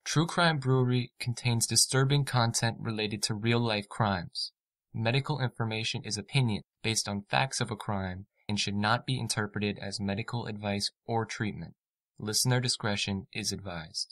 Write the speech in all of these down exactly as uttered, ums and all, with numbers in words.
True Crime Brewery contains disturbing content related to real-life crimes. Medical information is opinion based on facts of a crime and should not be interpreted as medical advice or treatment. Listener discretion is advised.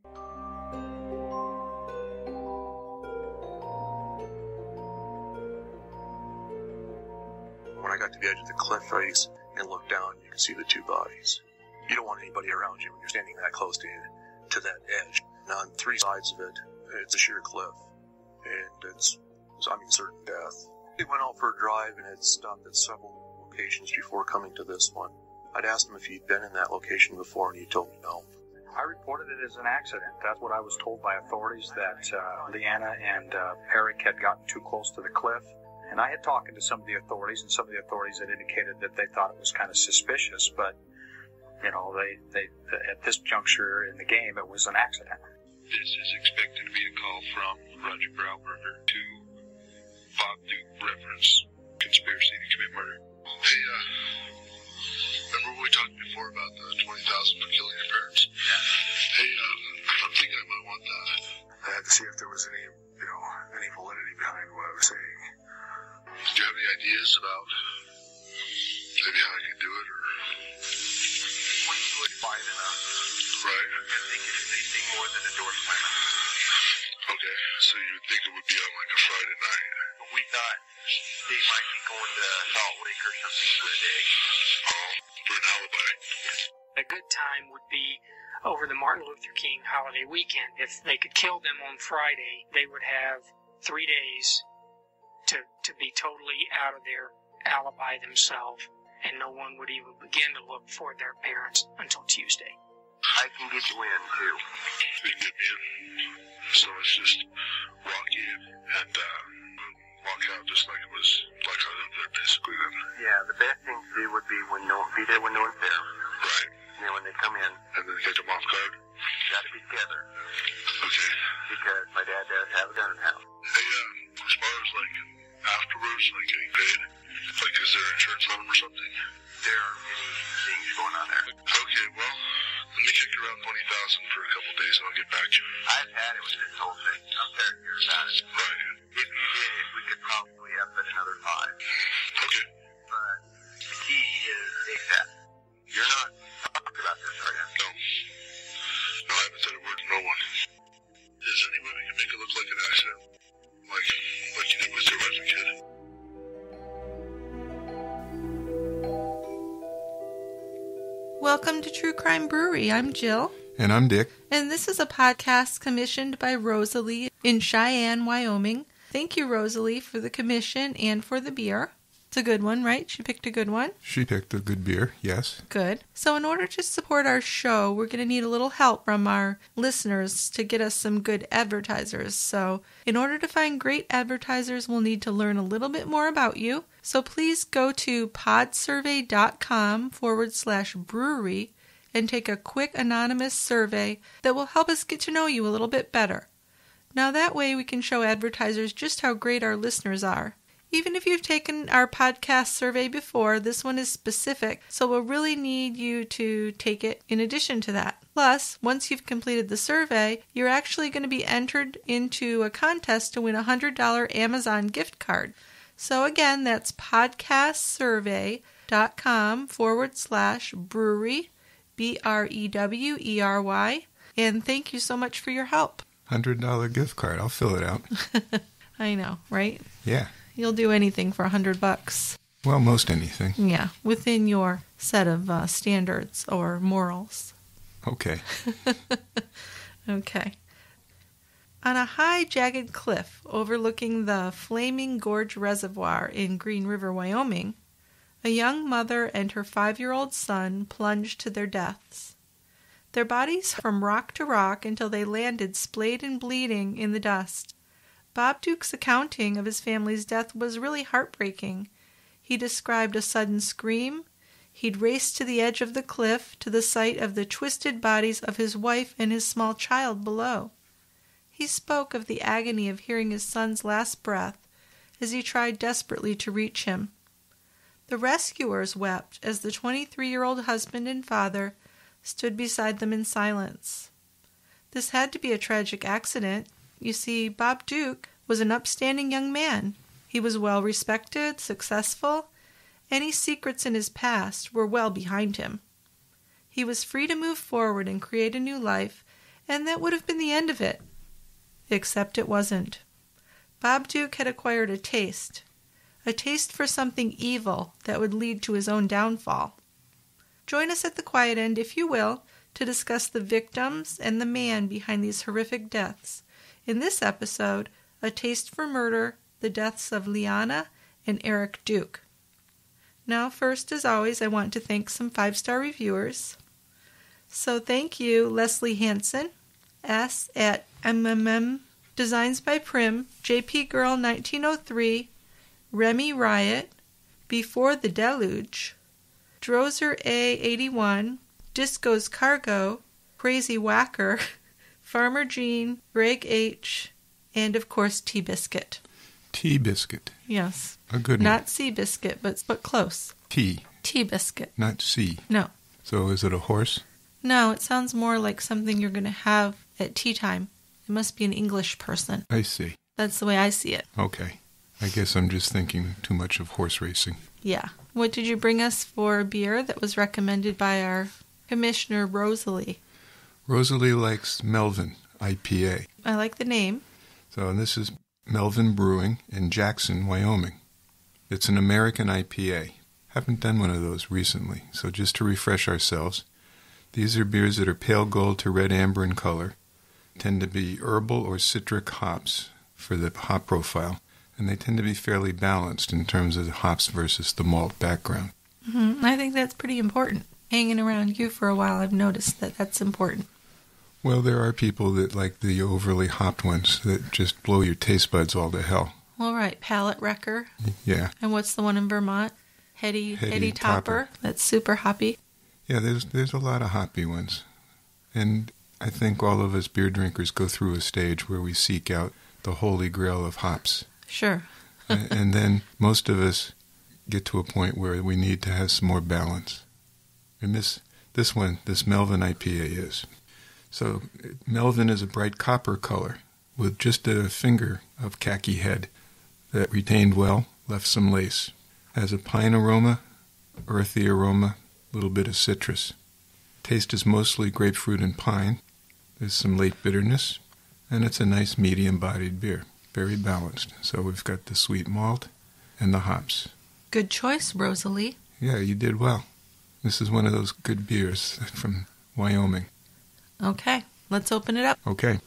When I got to the edge of the cliff face and looked down, you can see the two bodies. You don't want anybody around you when you're standing that close to to that edge. And on three sides of it, it's a sheer cliff, and it's, I mean, certain death. We went out for a drive and had stopped at several locations before coming to this one. I'd asked him if he'd been in that location before, and he told me no. I reported it as an accident. That's what I was told by authorities, that uh, Liana and uh, Erik had gotten too close to the cliff. And I had talked to some of the authorities, and some of the authorities had indicated that they thought it was kind of suspicious, but, you know, they, they at this juncture in the game, it was an accident. This is expected to be a call from Roger Grauberger to Bob Duke reference conspiracy to commit murder. Hey, uh, remember when we talked before about the twenty thousand for killing your parents? Yeah. Hey, uh, I'm thinking I might want that. I had to see if there was any, you know, any validity behind what I was saying. Do you have any ideas about maybe how I could do it, or? When you would fight enough. Right. I think it's anything more than a door slammer. Okay, so you would think it would be on like a Friday night. We thought they might be going to Salt Lake or something for a day. Oh, for an alibi. A good time would be over the Martin Luther King holiday weekend. If they could kill them on Friday, they would have three days to, to be totally out of their alibi themselves, and no one would even begin to look for their parents until Tuesday. I can get you in, too. You can get me in. So it's just walk in and uh, walk out just like it was, like I lived there basically then. Yeah, the best thing to do would be when no be there when no one's there. Right. And then when they come in, And then take them off guard. got to be together. Okay. Because my dad does have a gun in the house. Hey, uh, as far as like afterwards, like getting paid, like is there insurance on them or something? There are many things going on there. Okay, well, let me kick around twenty thousand for a couple days and I'll get back to you. I've had it with this whole thing. I'm tired of hearing about it. Right. If you did it, we could probably up it another five. Okay. But the key is ASAP. You're not talking about this, are you? No. No, I haven't said a word to no one. Is there any way we can make it look like an accident? Like, like you did with your wife and kid? Welcome to True Crime Brewery. I'm Jill. And I'm Dick. And this is a podcast commissioned by Rosalie in Cheyenne, Wyoming. Thank you, Rosalie, for the commission and for the beer. It's a good one, right? She picked a good one. She picked a good beer, yes. Good. So in order to support our show, we're going to need a little help from our listeners to get us some good advertisers. So in order to find great advertisers, we'll need to learn a little bit more about you. So please go to podsurvey.com forward slash brewery and take a quick anonymous survey that will help us get to know you a little bit better. Now that way we can show advertisers just how great our listeners are. Even if you've taken our podcast survey before, this one is specific, so we'll really need you to take it in addition to that. Plus, once you've completed the survey, you're actually going to be entered into a contest to win a one hundred dollars Amazon gift card. So again, that's podcastsurvey.com forward slash brewery, B R E W E R Y, and thank you so much for your help. one hundred dollars gift card. I'll fill it out. I know, right? Yeah. You'll do anything for a hundred bucks. Well, most anything. Yeah, within your set of uh, standards or morals. Okay. Okay. On a high, jagged cliff overlooking the Flaming Gorge Reservoir in Green River, Wyoming, a young mother and her five-year-old son plunged to their deaths. Their bodies from rock to rock until they landed splayed and bleeding in the dust. Bob Duke's accounting of his family's death was really heartbreaking. He described a sudden scream. He'd raced to the edge of the cliff to the sight of the twisted bodies of his wife and his small child below. He spoke of the agony of hearing his son's last breath as he tried desperately to reach him. The rescuers wept as the twenty-three-year-old husband and father stood beside them in silence. This had to be a tragic accident. You see, Bob Duke was an upstanding young man. He was well respected, successful. Any secrets in his past were well behind him. He was free to move forward and create a new life, and that would have been the end of it. Except it wasn't. Bob Duke had acquired a taste, a taste for something evil that would lead to his own downfall. Join us at the quiet end, if you will, to discuss the victims and the man behind these horrific deaths. In this episode, A Taste for Murder, the deaths of Liana and Erik Duke. Now, first, as always, I want to thank some five-star reviewers. So thank you, Leslie Hansen, S at M M M, Designs by Prim, J P Girl nineteen oh three, Remy Riot, Before the Deluge, Drozer A eighty-one, Disco's Cargo, Crazy Whacker, Farmer Jean, Greg H., and of course Tea-Biscuit. Tea-Biscuit. Yes. A good one. Not Sea-Biscuit, but, but close. Tea. Tea-Biscuit. Not sea. No. So is it a horse? No, it sounds more like something you're going to have at tea time. It must be an English person. I see. That's the way I see it. Okay. I guess I'm just thinking too much of horse racing. Yeah. What did you bring us for beer that was recommended by our Commissioner Rosalie? Rosalie likes Melvin I P A. I like the name. So this is Melvin Brewing in Jackson, Wyoming. It's an American I P A. Haven't done one of those recently, so just to refresh ourselves, these are beers that are pale gold to red amber in color, tend to be herbal or citric hops for the hop profile, and they tend to be fairly balanced in terms of the hops versus the malt background. Mm-hmm. I think that's pretty important. Hanging around you for a while, I've noticed that that's important. Well, there are people that like the overly hopped ones that just blow your taste buds all to hell. All right, Palate Wrecker. Yeah. And what's the one in Vermont? Heady, Heady Heady Topper. Topper. That's super hoppy. Yeah, there's there's a lot of hoppy ones. And I think all of us beer drinkers go through a stage where we seek out the holy grail of hops. Sure. and, and then most of us get to a point where we need to have some more balance. And this this one, this Melvin I P A is. So Melvin is a bright copper color with just a finger of khaki head that retained well, left some lace. Has a pine aroma, earthy aroma, a little bit of citrus. Taste is mostly grapefruit and pine. There's some late bitterness, and it's a nice medium-bodied beer. Very balanced. So we've got the sweet malt and the hops. Good choice, Rosalie. Yeah, you did well. This is one of those good beers from Wyoming. Okay, let's open it up. Okay.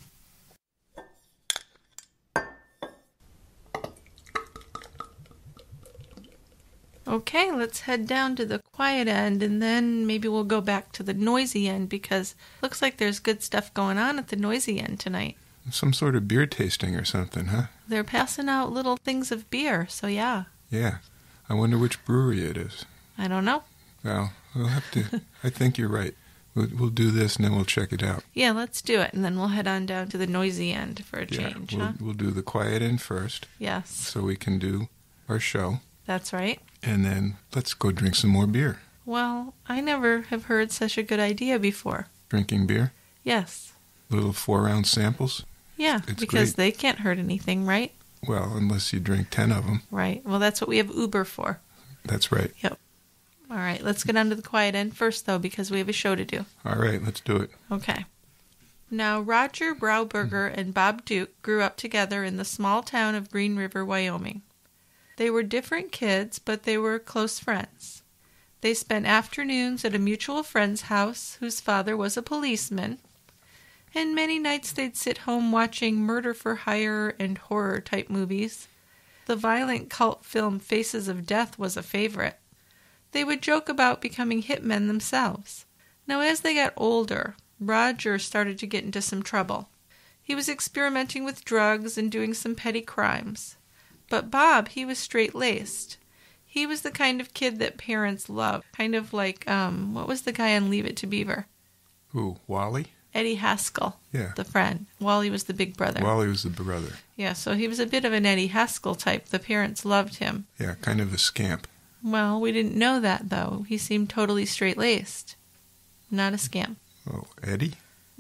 Okay, let's head down to the quiet end, and then maybe we'll go back to the noisy end, because looks like there's good stuff going on at the noisy end tonight. Some sort of beer tasting or something, huh? They're passing out little things of beer, so yeah. Yeah. I wonder which brewery it is. I don't know. Well, we'll have to... I think you're right. We'll, we'll do this, and then we'll check it out. Yeah, let's do it, and then we'll head on down to the noisy end for a change, yeah, we'll, huh? We'll do the quiet end first. Yes. So we can do our show. That's right. And then let's go drink some more beer. Well, I never have heard such a good idea before. Drinking beer? Yes. Little four-ounce samples? Yeah, it's because great. They can't hurt anything, right? Well, unless you drink ten of them. Right. Well, that's what we have Uber for. That's right. Yep. All right, let's get on to the quiet end first, though, because we have a show to do. All right, let's do it. Okay. Now, Roger Brauberger and Bob Duke grew up together in the small town of Green River, Wyoming. They were different kids, but they were close friends. They spent afternoons at a mutual friend's house whose father was a policeman, and many nights they'd sit home watching murder-for-hire and horror-type movies. The violent cult film Faces of Death was a favorite. They would joke about becoming hitmen themselves. Now, as they got older, Roger started to get into some trouble. He was experimenting with drugs and doing some petty crimes. But Bob, he was straight-laced. He was the kind of kid that parents love. Kind of like, um, what was the guy on Leave It to Beaver? Who, Wally? Eddie Haskell, yeah. The friend. Wally was the big brother. Wally was the brother. Yeah, so he was a bit of an Eddie Haskell type. The parents loved him. Yeah, kind of a scamp. Well, we didn't know that, though. He seemed totally straight-laced. Not a scamp. Oh, Eddie?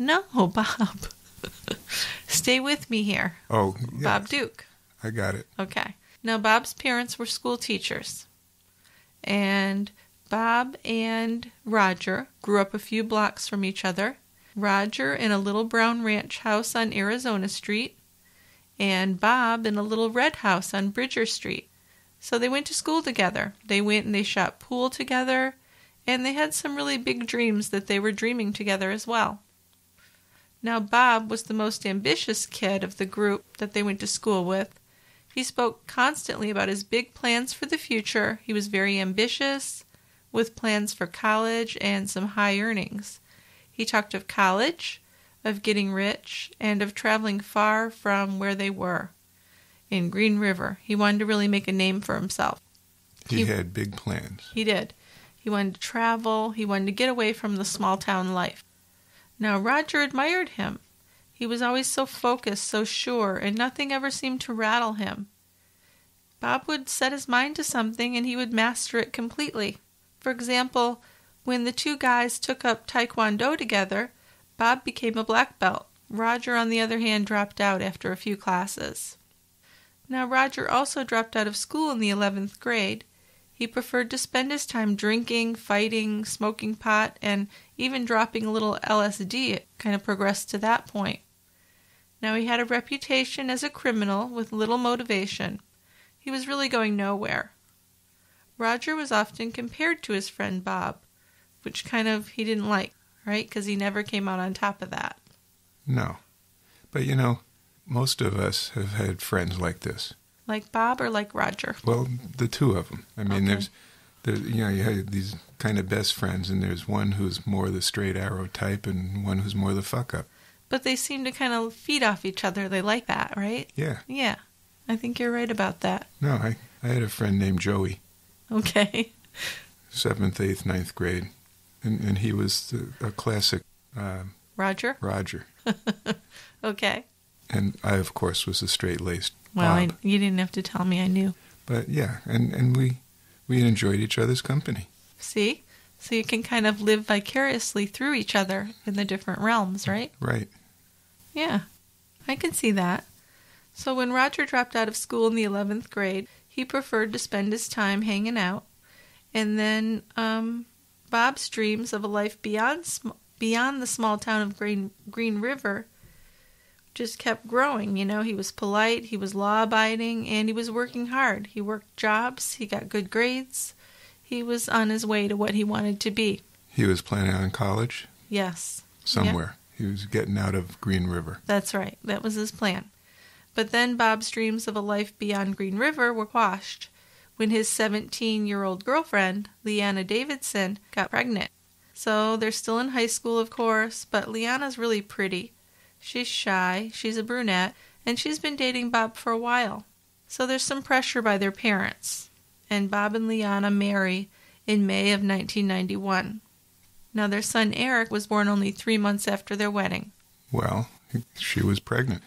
No, Bob. Stay with me here. Oh, yes. Bob Duke. I got it. Okay. Now, Bob's parents were school teachers. And Bob and Roger grew up a few blocks from each other. Roger in a little brown ranch house on Arizona Street, and Bob in a little red house on Bridger Street. So they went to school together. They went and they shot pool together, and they had some really big dreams that they were dreaming together as well. Now, Bob was the most ambitious kid of the group that they went to school with. He spoke constantly about his big plans for the future. He was very ambitious, with plans for college and some high earnings. He talked of college, of getting rich, and of traveling far from where they were. In Green River, he wanted to really make a name for himself. He, He- had big plans. He did. He wanted to travel. He wanted to get away from the small town life. Now, Roger admired him. He was always so focused, so sure, and nothing ever seemed to rattle him. Bob would set his mind to something and he would master it completely. For example, when the two guys took up Taekwondo together, Bob became a black belt. Roger, on the other hand, dropped out after a few classes. Now, Roger also dropped out of school in the eleventh grade. He preferred to spend his time drinking, fighting, smoking pot, and even dropping a little L S D. It kind of progressed to that point. Now, he had a reputation as a criminal with little motivation. He was really going nowhere. Roger was often compared to his friend Bob, which kind of he didn't like, right? Because he never came out on top of that. No. But, you know, most of us have had friends like this. Like Bob or like Roger? Well, the two of them. I mean, Okay. there's, there's, you know, you have these kind of best friends, and there's one who's more the straight arrow type and one who's more the fuck-up. But they seem to kind of feed off each other. They like that, right? Yeah. Yeah. I think you're right about that. No, I, I had a friend named Joey, Okay. seventh, eighth, ninth grade, and, and he was the, a classic uh, Roger? Roger. Okay. And I, of course, was a straight-laced Well, I, Bob. you didn't have to tell me. I knew. But, yeah, and, and we, we enjoyed each other's company. See? So you can kind of live vicariously through each other in the different realms, right? Right. Yeah. I can see that. So when Roger dropped out of school in the eleventh grade, he preferred to spend his time hanging out. And then um, Bob's dreams of a life beyond sm- beyond the small town of Green, Green River just kept growing. You know, he was polite, he was law-abiding, and he was working hard. He worked jobs, he got good grades. He was on his way to what he wanted to be. He was planning on college Yes. somewhere. He was getting out of Green River. That's right. That was his plan. But then Bob's dreams of a life beyond Green River were quashed when his seventeen-year-old girlfriend, Liana Davidson, got pregnant. So they're still in high school, of course, but Liana's really pretty. She's shy, she's a brunette, and she's been dating Bob for a while. So there's some pressure by their parents. And Bob and Liana marry in May of nineteen ninety-one. Now their son Erik was born only three months after their wedding. Well, she was pregnant.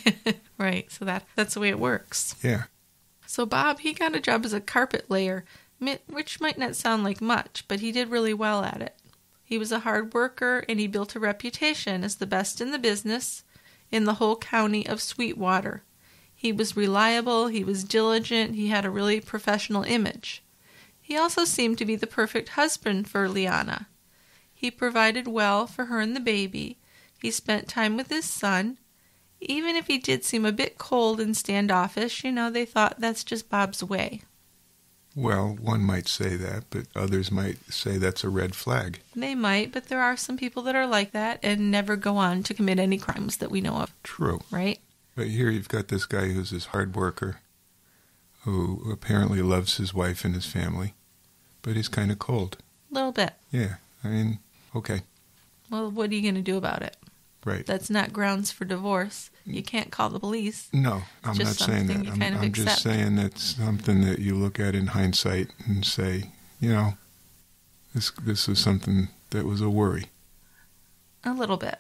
Right, so that that's the way it works. Yeah. So Bob, he got a job as a carpet layer, mi- which might not sound like much, but he did really well at it. He was a hard worker, and he built a reputation as the best in the business in the whole county of Sweetwater. He was reliable, he was diligent, he had a really professional image. He also seemed to be the perfect husband for Liana. He provided well for her and the baby. He spent time with his son. Even if he did seem a bit cold and standoffish, you know, they thought that's just Bob's way. Well, one might say that, but others might say that's a red flag. They might, but there are some people that are like that and never go on to commit any crimes that we know of, True. right? But here you've got this guy who's this hard worker, who apparently loves his wife and his family, but he's kind of cold. A little bit. Yeah, I mean, okay, Well, what are you going to do about it? right. That's not grounds for divorce. You can't call the police. No, I'm Just not saying something that. you I'm, kind of I'm just accept. saying that's something that you look at in hindsight and say, you know, this this is something that was a worry. A little bit.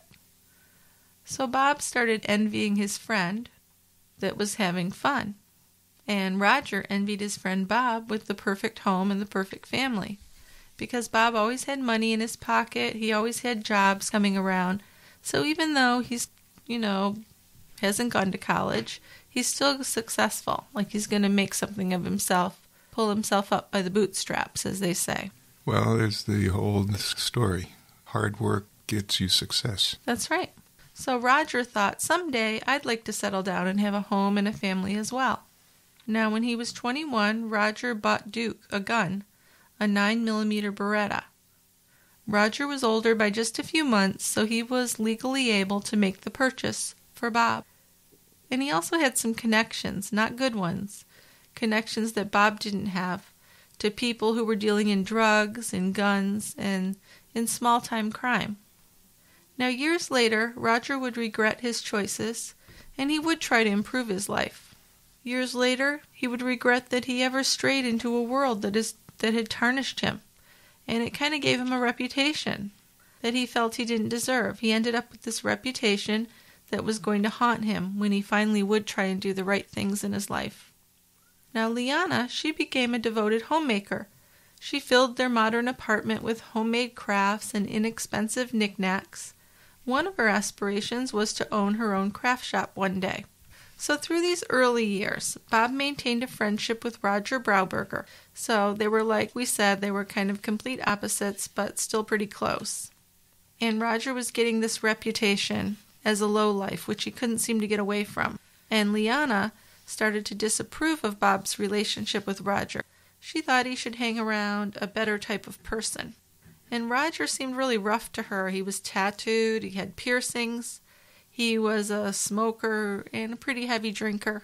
So Bob started envying his friend that was having fun. And Roger envied his friend Bob with the perfect home and the perfect family. Because Bob always had money in his pocket, he always had jobs coming around, So even though he's, you know, hasn't gone to college, he's still successful. Like he's going to make something of himself, pull himself up by the bootstraps, as they say. Well, there's the whole story. Hard work gets you success. That's right. So Roger thought, someday I'd like to settle down and have a home and a family as well. Now, when he was twenty-one, Roger bought Duke a gun, a nine millimeter Beretta. Roger was older by just a few months, so he was legally able to make the purchase for Bob. And he also had some connections, not good ones, connections that Bob didn't have, to people who were dealing in drugs and guns and in small-time crime. Now, years later, Roger would regret his choices, and he would try to improve his life. Years later, he would regret that he ever strayed into a world that is that had tarnished him, and it kind of gave him a reputation that he felt he didn't deserve. He ended up with this reputation that was going to haunt him when he finally would try and do the right things in his life. Now, Liana, she became a devoted homemaker. She filled their modern apartment with homemade crafts and inexpensive knickknacks. One of her aspirations was to own her own craft shop one day. So through these early years, Bob maintained a friendship with Roger Brauberger. So they were, like we said, they were kind of complete opposites, but still pretty close. And Roger was getting this reputation as a lowlife, which he couldn't seem to get away from. And Liana started to disapprove of Bob's relationship with Roger. She thought he should hang around a better type of person. And Roger seemed really rough to her. He was tattooed, he had piercings, he was a smoker and a pretty heavy drinker.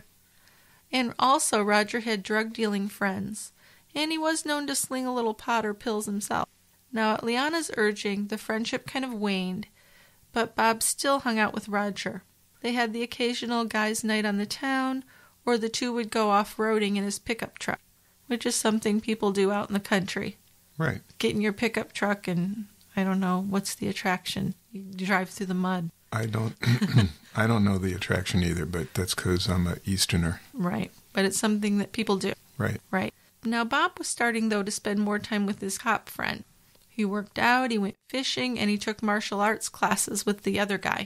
And also Roger had drug-dealing friends, and he was known to sling a little pot or pills himself. Now, at Liana's urging, the friendship kind of waned, but Bob still hung out with Roger. They had the occasional guys' night on the town, or the two would go off-roading in his pickup truck, which is something people do out in the country. Right. Get in your pickup truck and, I don't know, what's the attraction? You drive through the mud. I don't I don't know the attraction either, but that's because I'm an Easterner. Right. But it's something that people do. Right. Right. Now, Bob was starting, though, to spend more time with his cop friend. He worked out, he went fishing, and he took martial arts classes with the other guy.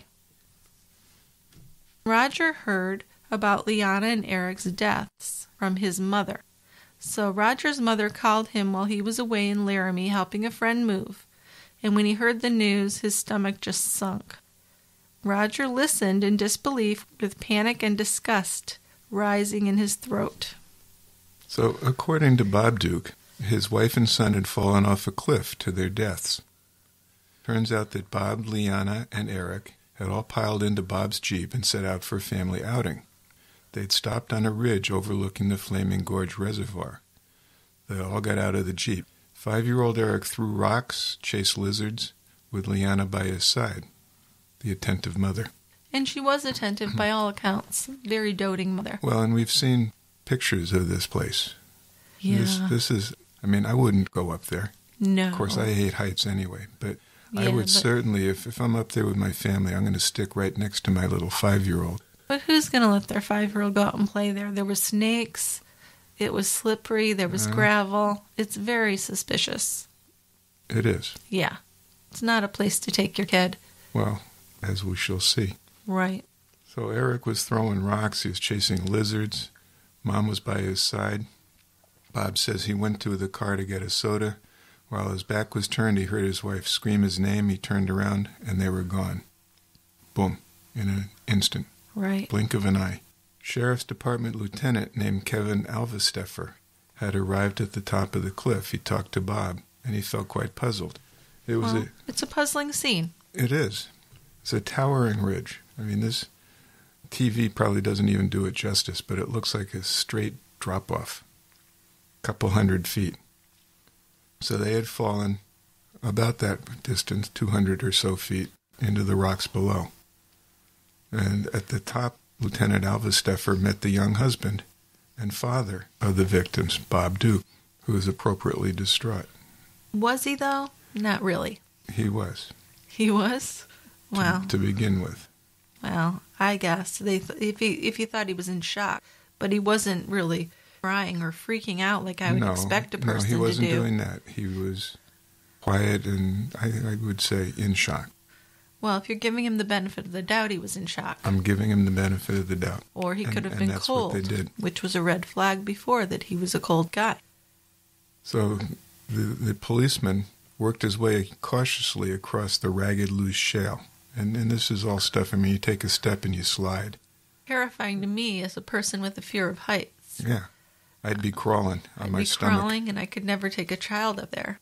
Roger heard about Liana and Erik's deaths from his mother. So Roger's mother called him while he was away in Laramie helping a friend move, and when he heard the news, his stomach just sunk. Roger listened in disbelief with panic and disgust rising in his throat. So, according to Bob Duke, his wife and son had fallen off a cliff to their deaths. Turns out that Bob, Liana, and Erik had all piled into Bob's Jeep and set out for a family outing. They'd stopped on a ridge overlooking the Flaming Gorge Reservoir. They all got out of the Jeep. Five-year-old Erik threw rocks, chased lizards, with Liana by his side, the attentive mother. And she was attentive by all accounts. Very doting mother. Well, and we've seen pictures of this place. Yeah. This, this is, I mean, I wouldn't go up there. No. Of course, I hate heights anyway, but yeah, I would but... certainly, if, if I'm up there with my family, I'm going to stick right next to my little five-year-old. But who's going to let their five-year-old go out and play there? There were snakes. It was slippery. There was uh, gravel. It's very suspicious. It is. Yeah. It's not a place to take your kid. Well, as we shall see. Right. So Erik was throwing rocks. He was chasing lizards. Mom was by his side. Bob says he went to the car to get a soda. While his back was turned, he heard his wife scream his name. He turned around, and they were gone. Boom. In an instant. Right. Blink of an eye. Sheriff's Department lieutenant named Kevin Alvesteffer had arrived at the top of the cliff. He talked to Bob, and he felt quite puzzled. It was well, a, it's a puzzling scene. It is. It's a towering ridge. I mean, this T V probably doesn't even do it justice, but it looks like a straight drop-off. A couple hundred feet. So they had fallen about that distance, two hundred or so feet, into the rocks below. And at the top, Lieutenant Alvesteffer met the young husband and father of the victims, Bob Duke, who was appropriately distraught. Was he, though? Not really. He was. He was? Wow. To, to begin with. Well, I guess. They th- if he if you thought he was in shock, but he wasn't really crying or freaking out like I would no, expect a person to do. No, he wasn't doing that. He was quiet and, I, I would say, in shock. Well, if you're giving him the benefit of the doubt, he was in shock. I'm giving him the benefit of the doubt. Or he could and, have and been that's cold, what they did. which was a red flag before that he was a cold guy. So the, the policeman worked his way cautiously across the ragged, loose shale. And, and this is all stuff, I mean, you take a step and you slide. Terrifying to me as a person with a fear of heights. Yeah. I'd be crawling on I'd my be stomach. crawling, and I could never take a child up there.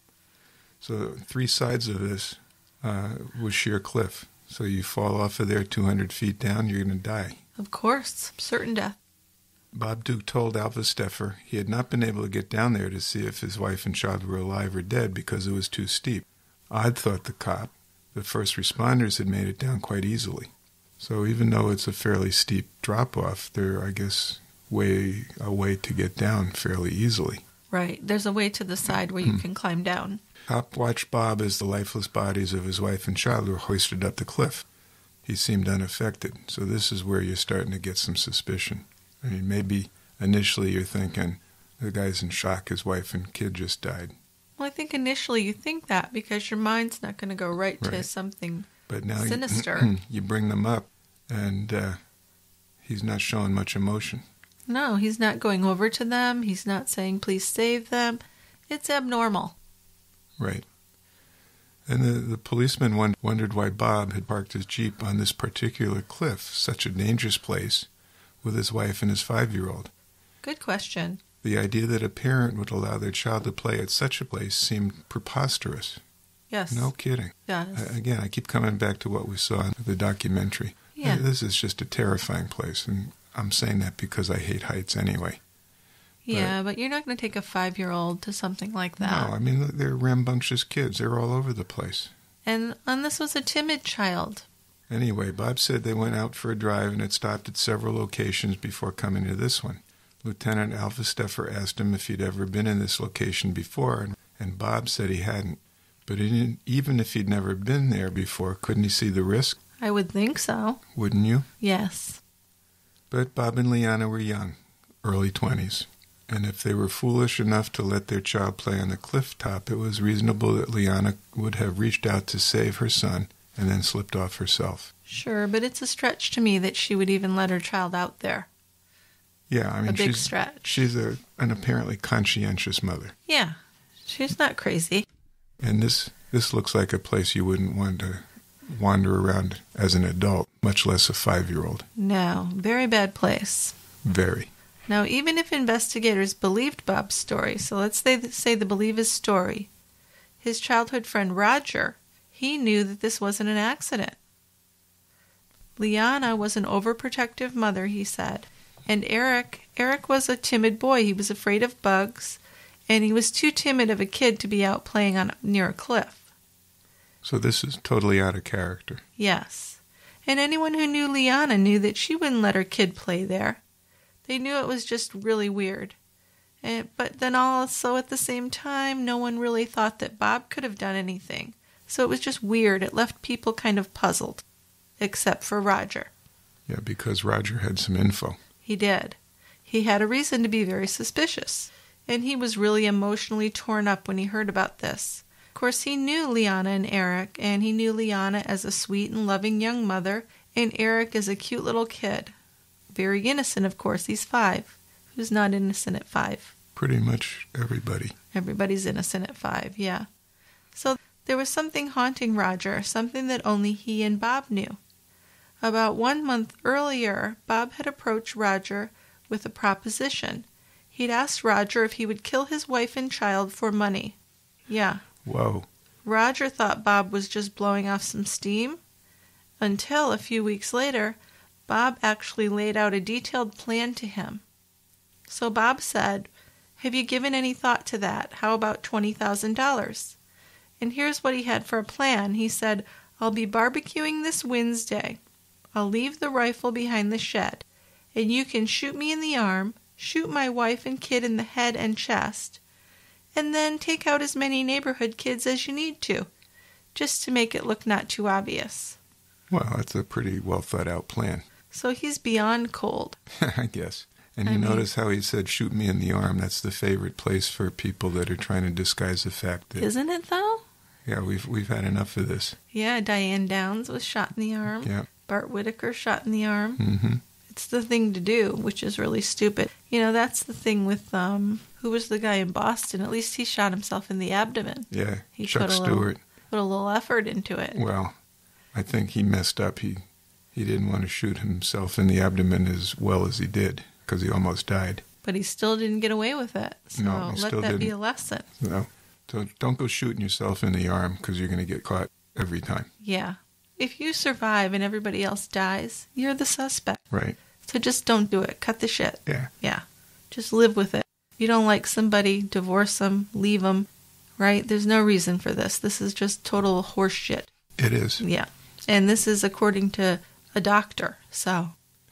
So three sides of this uh, was sheer cliff. So you fall off of there two hundred feet down, you're going to die. Of course, certain death. Bob Duke told Alva Steffer he had not been able to get down there to see if his wife and child were alive or dead because it was too steep. I'd thought the cop, the first responders, had made it down quite easily. So even though it's a fairly steep drop-off, there, I guess, way a way to get down fairly easily. Right. There's a way to the side where you can climb down. Cop watched Bob as the lifeless bodies of his wife and child were hoisted up the cliff. He seemed unaffected, so this is where you're starting to get some suspicion. I mean, maybe initially you're thinking, the guy's in shock, his wife and kid just died. Well, I think initially you think that because your mind's not going to go right, Right. to something But now sinister. You, you bring them up, and uh, he's not showing much emotion. No, he's not going over to them. He's not saying, please save them. It's abnormal. Right. And the, the policeman won- wondered why Bob had parked his Jeep on this particular cliff, such a dangerous place, with his wife and his five-year-old. Good question. The idea that a parent would allow their child to play at such a place seemed preposterous. Yes. No kidding. Yes. Uh, again, I keep coming back to what we saw in the documentary. Yeah. This is just a terrifying place, and I'm saying that because I hate heights anyway. Yeah, but, but you're not going to take a five-year-old to something like that. No, I mean, they're rambunctious kids. They're all over the place. And, and this was a timid child. Anyway, Bob said they went out for a drive and had stopped at several locations before coming to this one. Lieutenant Alva Steffer asked him if he'd ever been in this location before, and, and Bob said he hadn't. But he didn't, even if he'd never been there before, couldn't he see the risk? I would think so. Wouldn't you? Yes. But Bob and Liana were young, early twenties. And if they were foolish enough to let their child play on the cliff top, it was reasonable that Liana would have reached out to save her son and then slipped off herself. Sure, but it's a stretch to me that she would even let her child out there. Yeah, I mean, a big she's, stretch. she's a, an apparently conscientious mother. Yeah, she's not crazy. And this, this looks like a place you wouldn't want to wander around as an adult, much less a five-year-old. No, very bad place. Very. Now, even if investigators believed Bob's story, so let's say, say they believe his story, his childhood friend Roger, he knew that this wasn't an accident. Liana was an overprotective mother, he said, and Erik, Erik was a timid boy. He was afraid of bugs, and he was too timid of a kid to be out playing on near a cliff. So this is totally out of character. Yes, and anyone who knew Liana knew that she wouldn't let her kid play there. They knew it was just really weird. And, but then also at the same time, no one really thought that Bob could have done anything. So it was just weird. It left people kind of puzzled, except for Roger. Yeah, because Roger had some info. He did. He had a reason to be very suspicious. And he was really emotionally torn up when he heard about this. Of course, he knew Liana and Erik, and he knew Liana as a sweet and loving young mother, and Erik as a cute little kid. Very innocent, of course. He's five. Who's not innocent at five? Pretty much everybody. Everybody's innocent at five, yeah. So there was something haunting Roger, something that only he and Bob knew. About one month earlier, Bob had approached Roger with a proposition. He'd asked Roger if he would kill his wife and child for money. Yeah. Whoa. Roger thought Bob was just blowing off some steam, until a few weeks later, Bob actually laid out a detailed plan to him. So Bob said, "Have you given any thought to that? How about twenty thousand dollars? And here's what he had for a plan. He said, "I'll be barbecuing this Wednesday. I'll leave the rifle behind the shed, and you can shoot me in the arm, shoot my wife and kid in the head and chest, and then take out as many neighborhood kids as you need to, just to make it look not too obvious." Well, that's a pretty well thought out plan. So he's beyond cold. I guess. And you I mean, notice how he said, shoot me in the arm. That's the favorite place for people that are trying to disguise the fact that... Isn't it, though? Yeah, we've we've had enough of this. Yeah, Diane Downs was shot in the arm. Yeah. Bart Whitaker shot in the arm. Mm-hmm. It's the thing to do, which is really stupid. You know, that's the thing with, um, who was the guy in Boston? At least he shot himself in the abdomen. Yeah, He Chuck put a Stewart. Little, put a little effort into it. Well, I think he messed up. He he didn't want to shoot himself in the abdomen as well as he did, because he almost died. But he still didn't get away with it. So No, he let still that be didn't. a lesson. No. So don't go shooting yourself in the arm, because you're going to get caught every time. Yeah. If you survive and everybody else dies, you're the suspect. Right. So just don't do it. Cut the shit. Yeah. Yeah. Just live with it. If you don't like somebody, divorce them, leave them, right? There's no reason for this. This is just total horse shit. It is. Yeah. And this is according to a doctor. So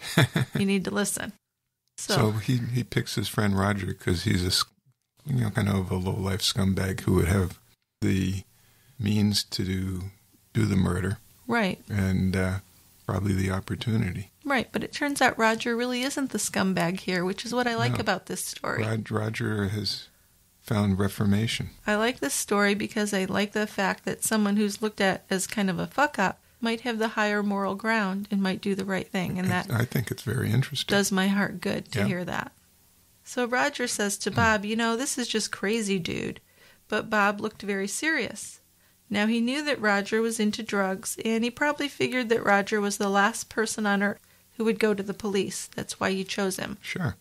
you need to listen. So, So he, he picks his friend Roger because he's a, s- you know, kind of a low-life scumbag who would have the means to do, do the murder right. and uh, probably the opportunity. Right. But it turns out Roger really isn't the scumbag here, which is what I like No. about this story. Rod, Roger has found reformation. I like this story because I like the fact that someone who's looked at as kind of a fuck-up might have the higher moral ground and might do the right thing. And that I think it's very interesting. does my heart good to Yeah. hear that. So Roger says to Bob, you know, this is just crazy, dude. But Bob looked very serious. Now he knew that Roger was into drugs, and he probably figured that Roger was the last person on earth who would go to the police. That's why he chose him. Sure.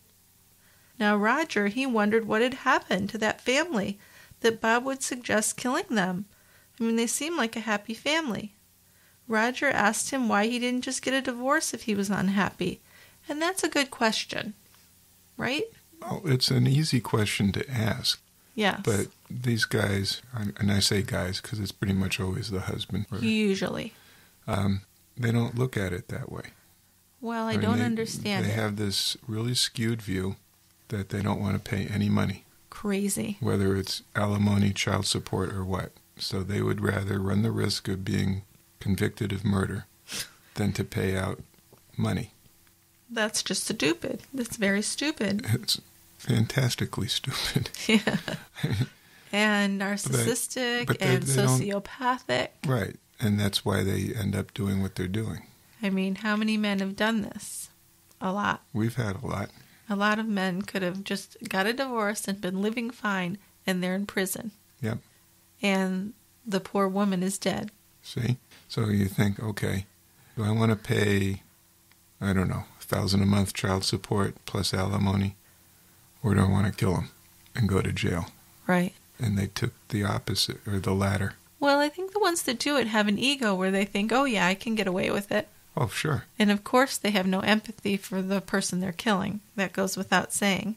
Now Roger, he wondered what had happened to that family, that Bob would suggest killing them. I mean, they seem like a happy family. Roger asked him why he didn't just get a divorce if he was unhappy. And that's a good question, right? Well, it's an easy question to ask, Yes. but these guys, and I say guys because it's pretty much always the husband, or, Usually. um, they don't look at it that way. Well, I mean, don't they, understand They it. have this really skewed view that they don't want to pay any money, Crazy. whether it's alimony, child support, or what. So they would rather run the risk of being convicted of murder than to pay out money. That's just stupid. That's very stupid. It's fantastically stupid. Yeah. And narcissistic but they- and they don't- sociopathic. Right. And that's why they end up doing what they're doing. I mean, how many men have done this? A lot. We've had a lot. A lot of men could have just got a divorce and been living fine, and they're in prison. Yep. And the poor woman is dead. See? So you think, okay, do I want to pay, I don't know, a thousand a month child support plus alimony? Or do I want to kill him and go to jail? Right. And they took the opposite, or the latter. Well, I think the ones that do it have an ego where they think, oh yeah, I can get away with it. Oh, sure. And of course they have no empathy for the person they're killing. That goes without saying.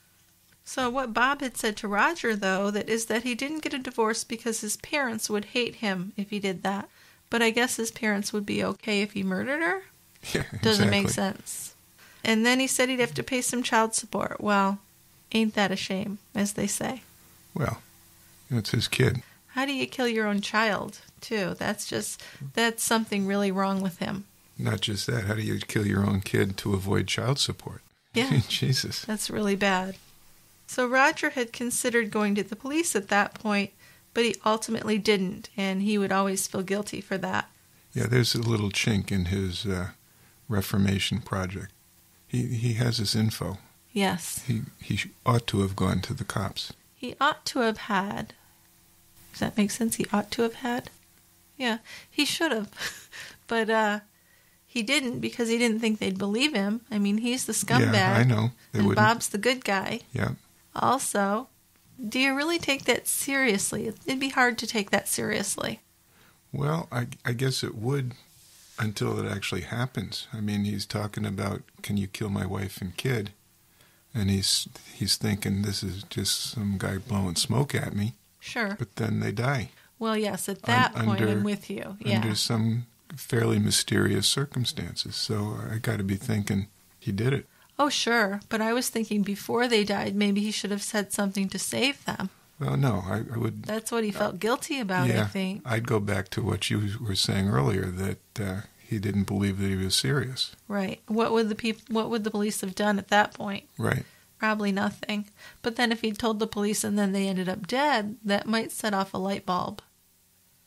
So what Bob had said to Roger, though, that is that he didn't get a divorce because his parents would hate him if he did that. But I guess his parents would be okay if he murdered her? Yeah, Doesn't exactly. make sense. And then he said he'd have to pay some child support. Well, ain't that a shame, as they say. Well, it's his kid. How do you kill your own child, too? That's just, that's something really wrong with him. Not just that. How do you kill your own kid to avoid child support? Yeah. Jesus. That's really bad. So Roger had considered going to the police at that point, but he ultimately didn't, and he would always feel guilty for that. Yeah, there's a little chink in his uh, Reformation project. He he has this info. Yes. He he sh- ought to have gone to the cops. He ought to have had. Does that make sense? He ought to have had? Yeah, he should have. But uh, he didn't because he didn't think they'd believe him. I mean, he's the scumbag. Yeah, I know. They and wouldn't. Bob's the good guy. Yeah. Also, do you really take that seriously? It'd be hard to take that seriously. Well, I, I guess it would until it actually happens. I mean, he's talking about, can you kill my wife and kid? And he's he's thinking this is just some guy blowing smoke at me. Sure. But then they die. Well, yes, at that Un- point, under- I'm with you. Yeah. Under some fairly mysterious circumstances. So I got to be thinking he did it. Oh, sure. But I was thinking before they died, maybe he should have said something to save them. Well, no, I, I would... That's what he felt guilty about, yeah, I think. I'd go back to what you were saying earlier, that uh, he didn't believe that he was serious. Right. What would the peop- What would the police have done at that point? Right. Probably nothing. But then if he'd told the police and then they ended up dead, that might set off a light bulb.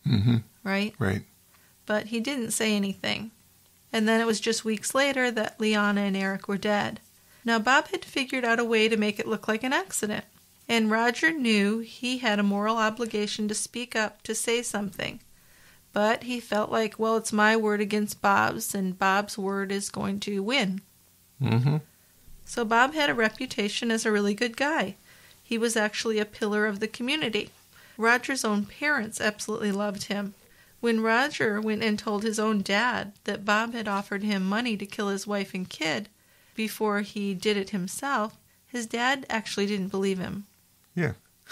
Mm-hmm. right? Right. But he didn't say anything. And then it was just weeks later that Liana and Erik were dead. Now, Bob had figured out a way to make it look like an accident. And Roger knew he had a moral obligation to speak up, to say something. But he felt like, well, it's my word against Bob's, and Bob's word is going to win. Mm-hmm. So Bob had a reputation as a really good guy. He was actually a pillar of the community. Roger's own parents absolutely loved him. When Roger went and told his own dad that Bob had offered him money to kill his wife and kid before he did it himself, his dad actually didn't believe him. Yeah.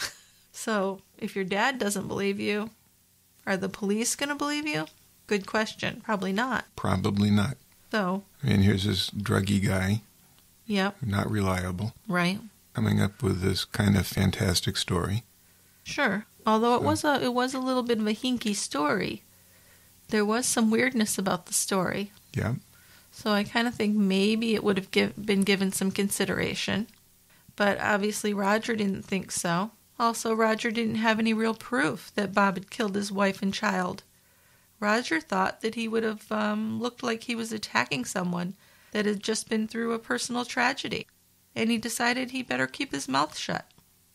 So, if your dad doesn't believe you, are the police going to believe you? Good question. Probably not. Probably not. So, I mean, here's this druggy guy, yep, not reliable, right. coming up with this kind of fantastic story. Sure. Although it So- was a it was a little bit of a hinky story. There was some weirdness about the story. Yeah. So I kind of think maybe it would have give, been given some consideration. But obviously Roger didn't think so. Also, Roger didn't have any real proof that Bob had killed his wife and child. Roger thought that he would have um, looked like he was attacking someone that had just been through a personal tragedy. And he decided he better keep his mouth shut.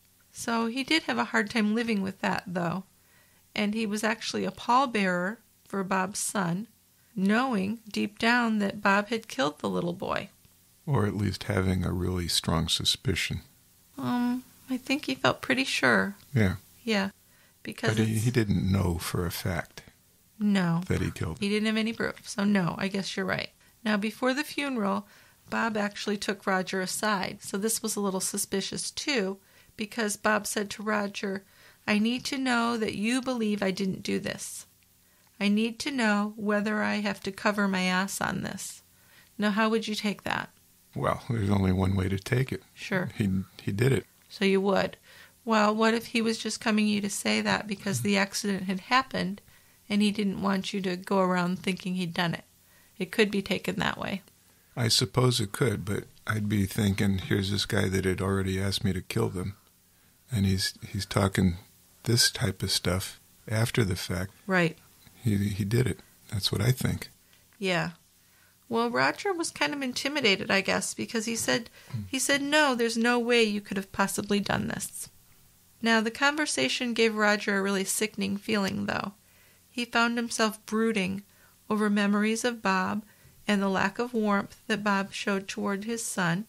So he did have a hard time living with that, though. And he was actually a pallbearer for Bob's son, knowing deep down that Bob had killed the little boy. Or at least having a really strong suspicion. Um, I think he felt pretty sure. Yeah. Yeah. Because But he, it's- he didn't know for a fact no, that he killed him. he didn't have any proof. So no, I guess you're right. Now, before the funeral, Bob actually took Roger aside. So this was a little suspicious too, because Bob said to Roger, I need to know that you believe I didn't do this. I need to know whether I have to cover my ass on this. Now, how would you take that? Well, there's only one way to take it. Sure. He he did it. So you would. Well, what if he was just coming you to say that because the accident had happened and he didn't want you to go around thinking he'd done it? It could be taken that way. I suppose it could, but I'd be thinking, here's this guy that had already asked me to kill them, and he's he's talking this type of stuff after the fact. Right. He he did it. That's what I think. Yeah. Well, Roger was kind of intimidated, I guess, because he said, he said, no, there's no way you could have possibly done this. Now, the conversation gave Roger a really sickening feeling, though. He found himself brooding over memories of Bob and the lack of warmth that Bob showed toward his son,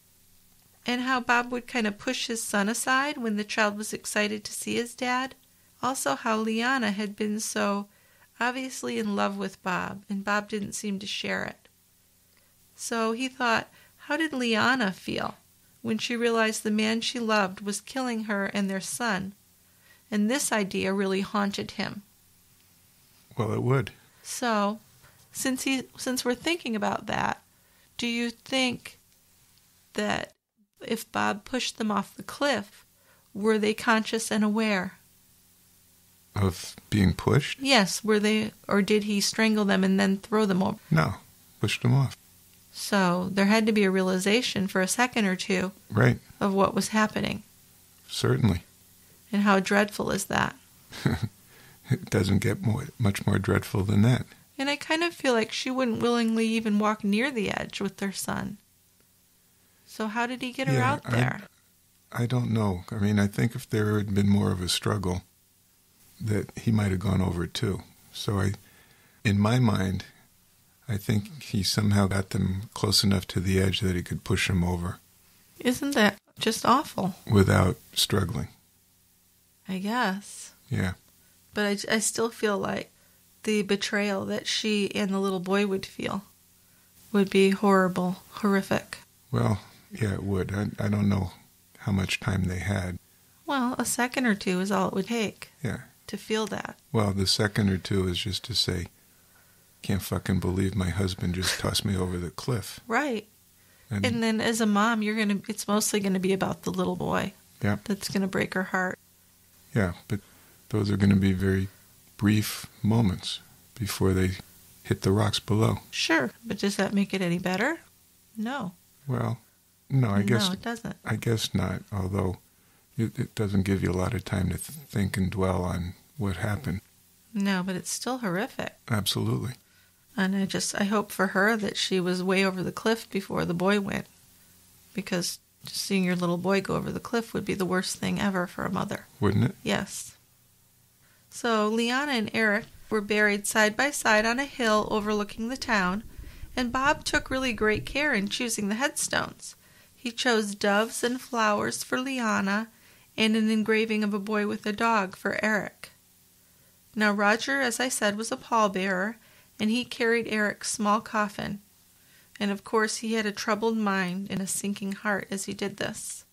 and how Bob would kind of push his son aside when the child was excited to see his dad. Also, how Liana had been so obviously in love with Bob, and Bob didn't seem to share it. So he thought, how did Liana feel when she realized the man she loved was killing her and their son? And this idea really haunted him. Well, it would. So, since he, since we're thinking about that, do you think that if Bob pushed them off the cliff, were they conscious and aware? Of being pushed? Yes, were they, or did he strangle them and then throw them over? No. Pushed them off. So there had to be a realization for a second or two Right. of what was happening. Certainly. And how dreadful is that? It doesn't get more, much more dreadful than that. And I kind of feel like she wouldn't willingly even walk near the edge with their son. So how did he get her Yeah, out there? I, I don't know. I mean, I think if there had been more of a struggle, that he might have gone over too. So I, in my mind, I think he somehow got them close enough to the edge that he could push them over. Isn't that just awful? Without struggling. I guess. Yeah. But I, I still feel like the betrayal that she and the little boy would feel would be horrible, horrific. Well, yeah, it would. I, I don't know how much time they had. Well, a second or two is all it would take. Yeah. To feel that. Well, the second or two is just to say, can't fucking believe my husband just tossed me over the cliff. Right. And, And then as a mom, you're going to, it's mostly going to be about the little boy. Yeah. That's going to break her heart. Yeah, but those are going to be very brief moments before they hit the rocks below. Sure. But does that make it any better? No. Well, no, I guess No, it doesn't. I guess not, although it, it doesn't give you a lot of time to th- think and dwell on what happened. No, but it's still horrific. Absolutely. And I just, I hope for her that she was way over the cliff before the boy went. Because just seeing your little boy go over the cliff would be the worst thing ever for a mother. Wouldn't it? Yes. So Liana and Erik were buried side by side on a hill overlooking the town, and Bob took really great care in choosing the headstones. He chose doves and flowers for Liana and an engraving of a boy with a dog for Erik. Now Roger, as I said, was a pallbearer, and he carried Erik's small coffin. And of course he had a troubled mind and a sinking heart as he did this.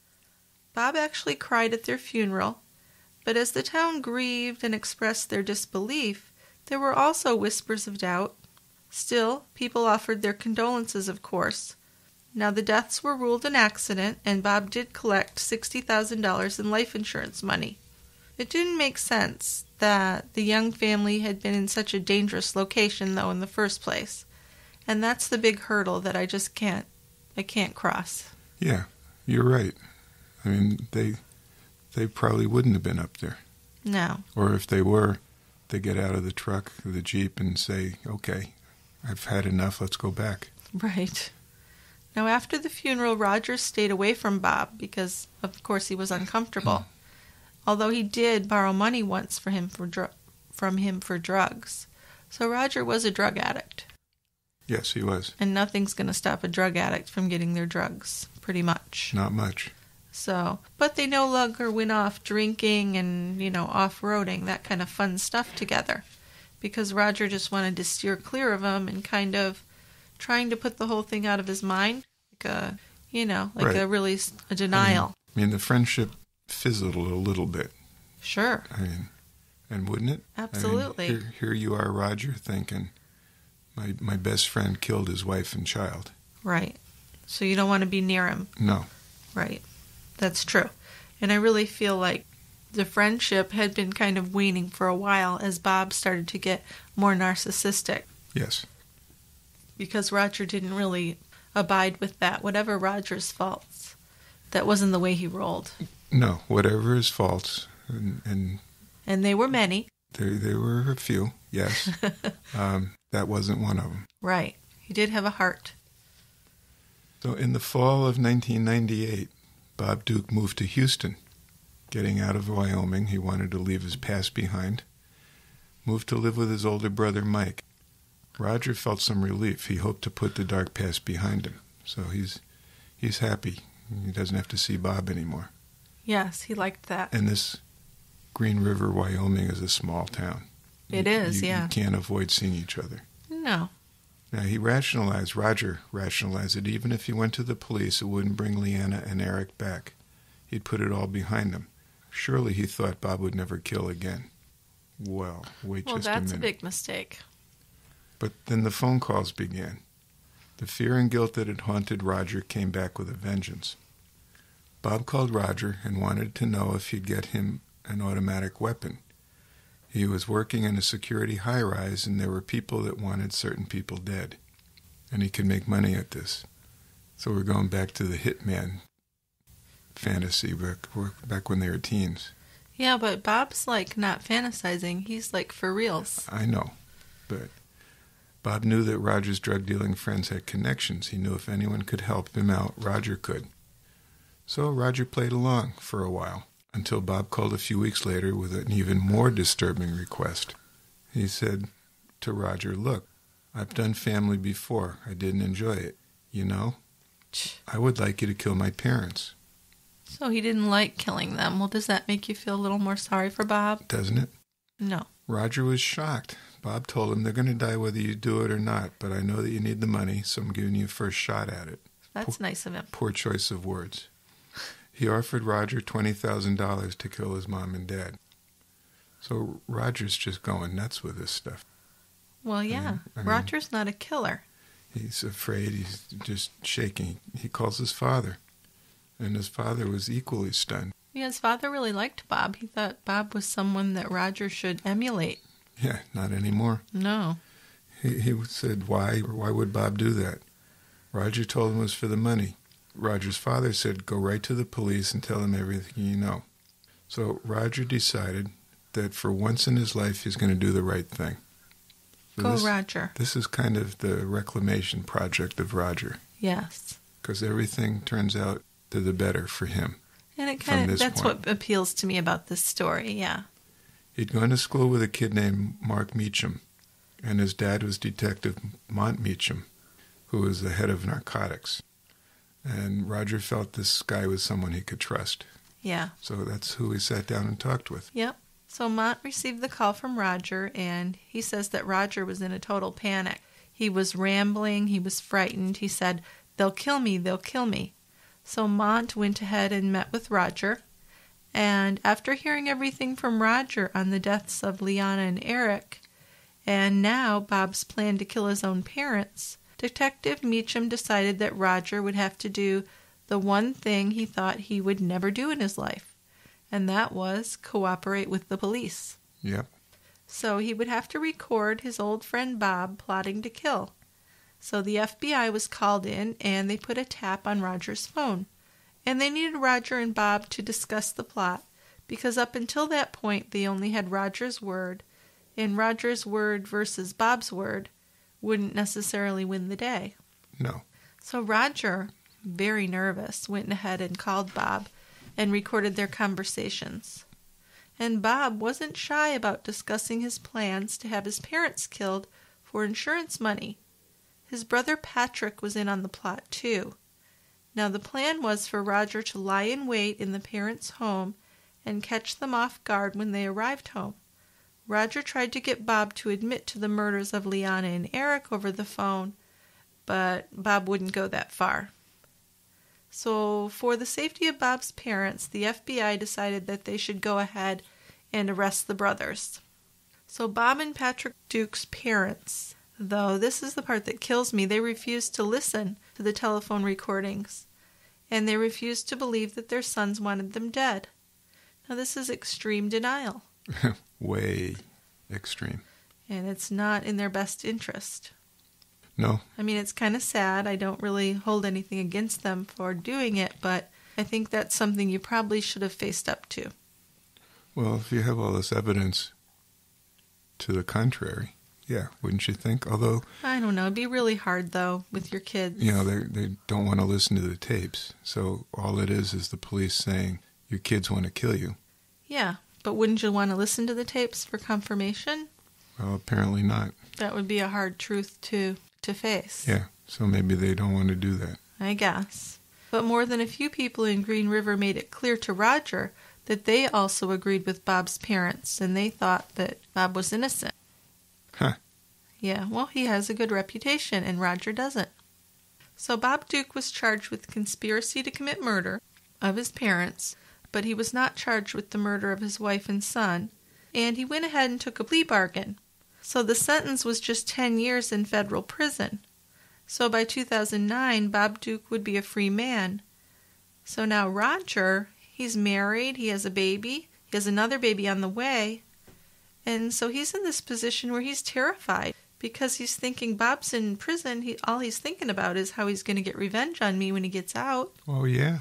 Bob actually cried at their funeral, but as the town grieved and expressed their disbelief, there were also whispers of doubt. Still, people offered their condolences, of course. Now the deaths were ruled an accident, and Bob did collect sixty thousand dollars in life insurance money. It didn't make sense that the young family had been in such a dangerous location, though, in the first place. And that's the big hurdle that I just can't, I can't cross. Yeah, you're right. I mean, they they probably wouldn't have been up there. No. Or if they were, they get out of the truck or the Jeep and say, okay, I've had enough, let's go back. Right. Now, after the funeral, Roger stayed away from Bob because, of course, he was uncomfortable. Although he did borrow money once for him for dr- from him for drugs. So Roger was a drug addict. Yes, he was. And nothing's going to stop a drug addict from getting their drugs, pretty much. Not much. So, but they no longer went off drinking and, you know, off-roading, that kind of fun stuff together. Because Roger just wanted to steer clear of him and kind of trying to put the whole thing out of his mind. Like a, you know, like right. a really, a denial. I mean, I mean, the friendship fizzled a little bit. Sure. I mean, and wouldn't it? Absolutely. I mean, here, here you are, Roger, thinking, my my best friend killed his wife and child. Right. So you don't want to be near him. No. Right. That's true. And I really feel like the friendship had been kind of waning for a while as Bob started to get more narcissistic. Yes. Because Roger didn't really abide with that. Whatever Roger's faults, that wasn't the way he rolled. No, whatever his faults, and and, and they were many. There, there were a few, yes. um, that wasn't one of them. Right. He did have a heart. So in the fall of nineteen ninety-eight, Bob Duke moved to Houston. Getting out of Wyoming, he wanted to leave his past behind. Moved to live with his older brother, Mike. Roger felt some relief. He hoped to put the dark past behind him. So he's he's happy. He doesn't have to see Bob anymore. Yes, he liked that. And this Green River, Wyoming is a small town. It is, you, yeah. You can't avoid seeing each other. No. Now, he rationalized, Roger rationalized it, even if he went to the police, it wouldn't bring Liana and Erik back. He'd put it all behind him. Surely he thought Bob would never kill again. Well, wait well, just a minute. Well, that's a big mistake. But then the phone calls began. The fear and guilt that had haunted Roger came back with a vengeance. Bob called Roger and wanted to know if he'd get him an automatic weapon. He was working in a security high-rise, and there were people that wanted certain people dead. And he could make money at this. So we're going back to the hitman fantasy back, back when they were teens. Yeah, but Bob's, like, not fantasizing. He's, like, for reals. I know. But Bob knew that Roger's drug-dealing friends had connections. He knew if anyone could help him out, Roger could. So Roger played along for a while, until Bob called a few weeks later with an even more disturbing request. He said to Roger, look, I've done family before. I didn't enjoy it. You know, I would like you to kill my parents. So he didn't like killing them. Well, does that make you feel a little more sorry for Bob? Doesn't it? No. Roger was shocked. Bob told him, they're going to die whether you do it or not, but I know that you need the money, so I'm giving you a first shot at it. That's poor, nice of him. Poor choice of words. He offered Roger twenty thousand dollars to kill his mom and dad. So Roger's just going nuts with this stuff. Well, yeah. I mean, I mean, Roger's not a killer. He's afraid. He's just shaking. He calls his father. And his father was equally stunned. Yeah, his father really liked Bob. He thought Bob was someone that Roger should emulate. Yeah, not anymore. No. He, he said, why? Why would Bob do that? Roger told him it was for the money. Roger's father said, go right to the police and tell them everything you know. So Roger decided, that for once in his life he's going to do the right thing. So Go this, Roger. This is kind of the reclamation project of Roger. Yes. Because everything turns out to the better for him. And it kind of, that's point. what appeals to me about this story, yeah. He'd gone to school with a kid named Mark Meacham, and his dad was Detective Mont Meacham, who was the head of narcotics. And Roger felt this guy was someone he could trust. Yeah. So that's who he sat down and talked with. Yep. So Mont received the call from Roger, and he says that Roger was in a total panic. He was rambling, he was frightened. He said, "They'll kill me, they'll kill me." So Mont went ahead and met with Roger, and after hearing everything from Roger on the deaths of Liana and Erik, and now Bob's plan to kill his own parents, Detective Meacham decided that Roger would have to do the one thing he thought he would never do in his life, and that was cooperate with the police. Yep. So he would have to record his old friend Bob plotting to kill. So the F B I was called in, and they put a tap on Roger's phone. And they needed Roger and Bob to discuss the plot, because up until that point they only had Roger's word, and Roger's word versus Bob's word wouldn't necessarily win the day. No. So Roger, very nervous, went ahead and called Bob and recorded their conversations. And Bob wasn't shy about discussing his plans to have his parents killed for insurance money. His brother Patrick was in on the plot too. Now the plan was for Roger to lie in wait in the parents' home and catch them off guard when they arrived home. Roger tried to get Bob to admit to the murders of Liana and Erik over the phone, but Bob wouldn't go that far. So for the safety of Bob's parents, the F B I decided that they should go ahead and arrest the brothers. So Bob and Patrick Duke's parents, though this is the part that kills me, they refused to listen to the telephone recordings, and they refused to believe that their sons wanted them dead. Now this is extreme denial. Way extreme. And it's not in their best interest. No. I mean, it's kind of sad. I don't really hold anything against them for doing it, but I think that's something you probably should have faced up to. Well, if you have all this evidence to the contrary, yeah, wouldn't you think? Although, I don't know. It'd be really hard, though, with your kids. you know, they they don't want to listen to the tapes. So all it is is the police saying, your kids want to kill you. Yeah, but wouldn't you want to listen to the tapes for confirmation? Well, apparently not. That would be a hard truth to, to face. Yeah, so maybe they don't want to do that. I guess. But more than a few people in Green River made it clear to Roger that they also agreed with Bob's parents, and they thought that Bob was innocent. Huh. Yeah, well, he has a good reputation, and Roger doesn't. So Bob Duke was charged with conspiracy to commit murder of his parents, but he was not charged with the murder of his wife and son, and he went ahead and took a plea bargain. So the sentence was just ten years in federal prison. So by two thousand nine, Bob Duke would be a free man. So now Roger, he's married, he has a baby, he has another baby on the way, and so he's in this position where he's terrified because he's thinking Bob's in prison. He, all he's thinking about is how he's going to get revenge on me when he gets out. Oh, yeah.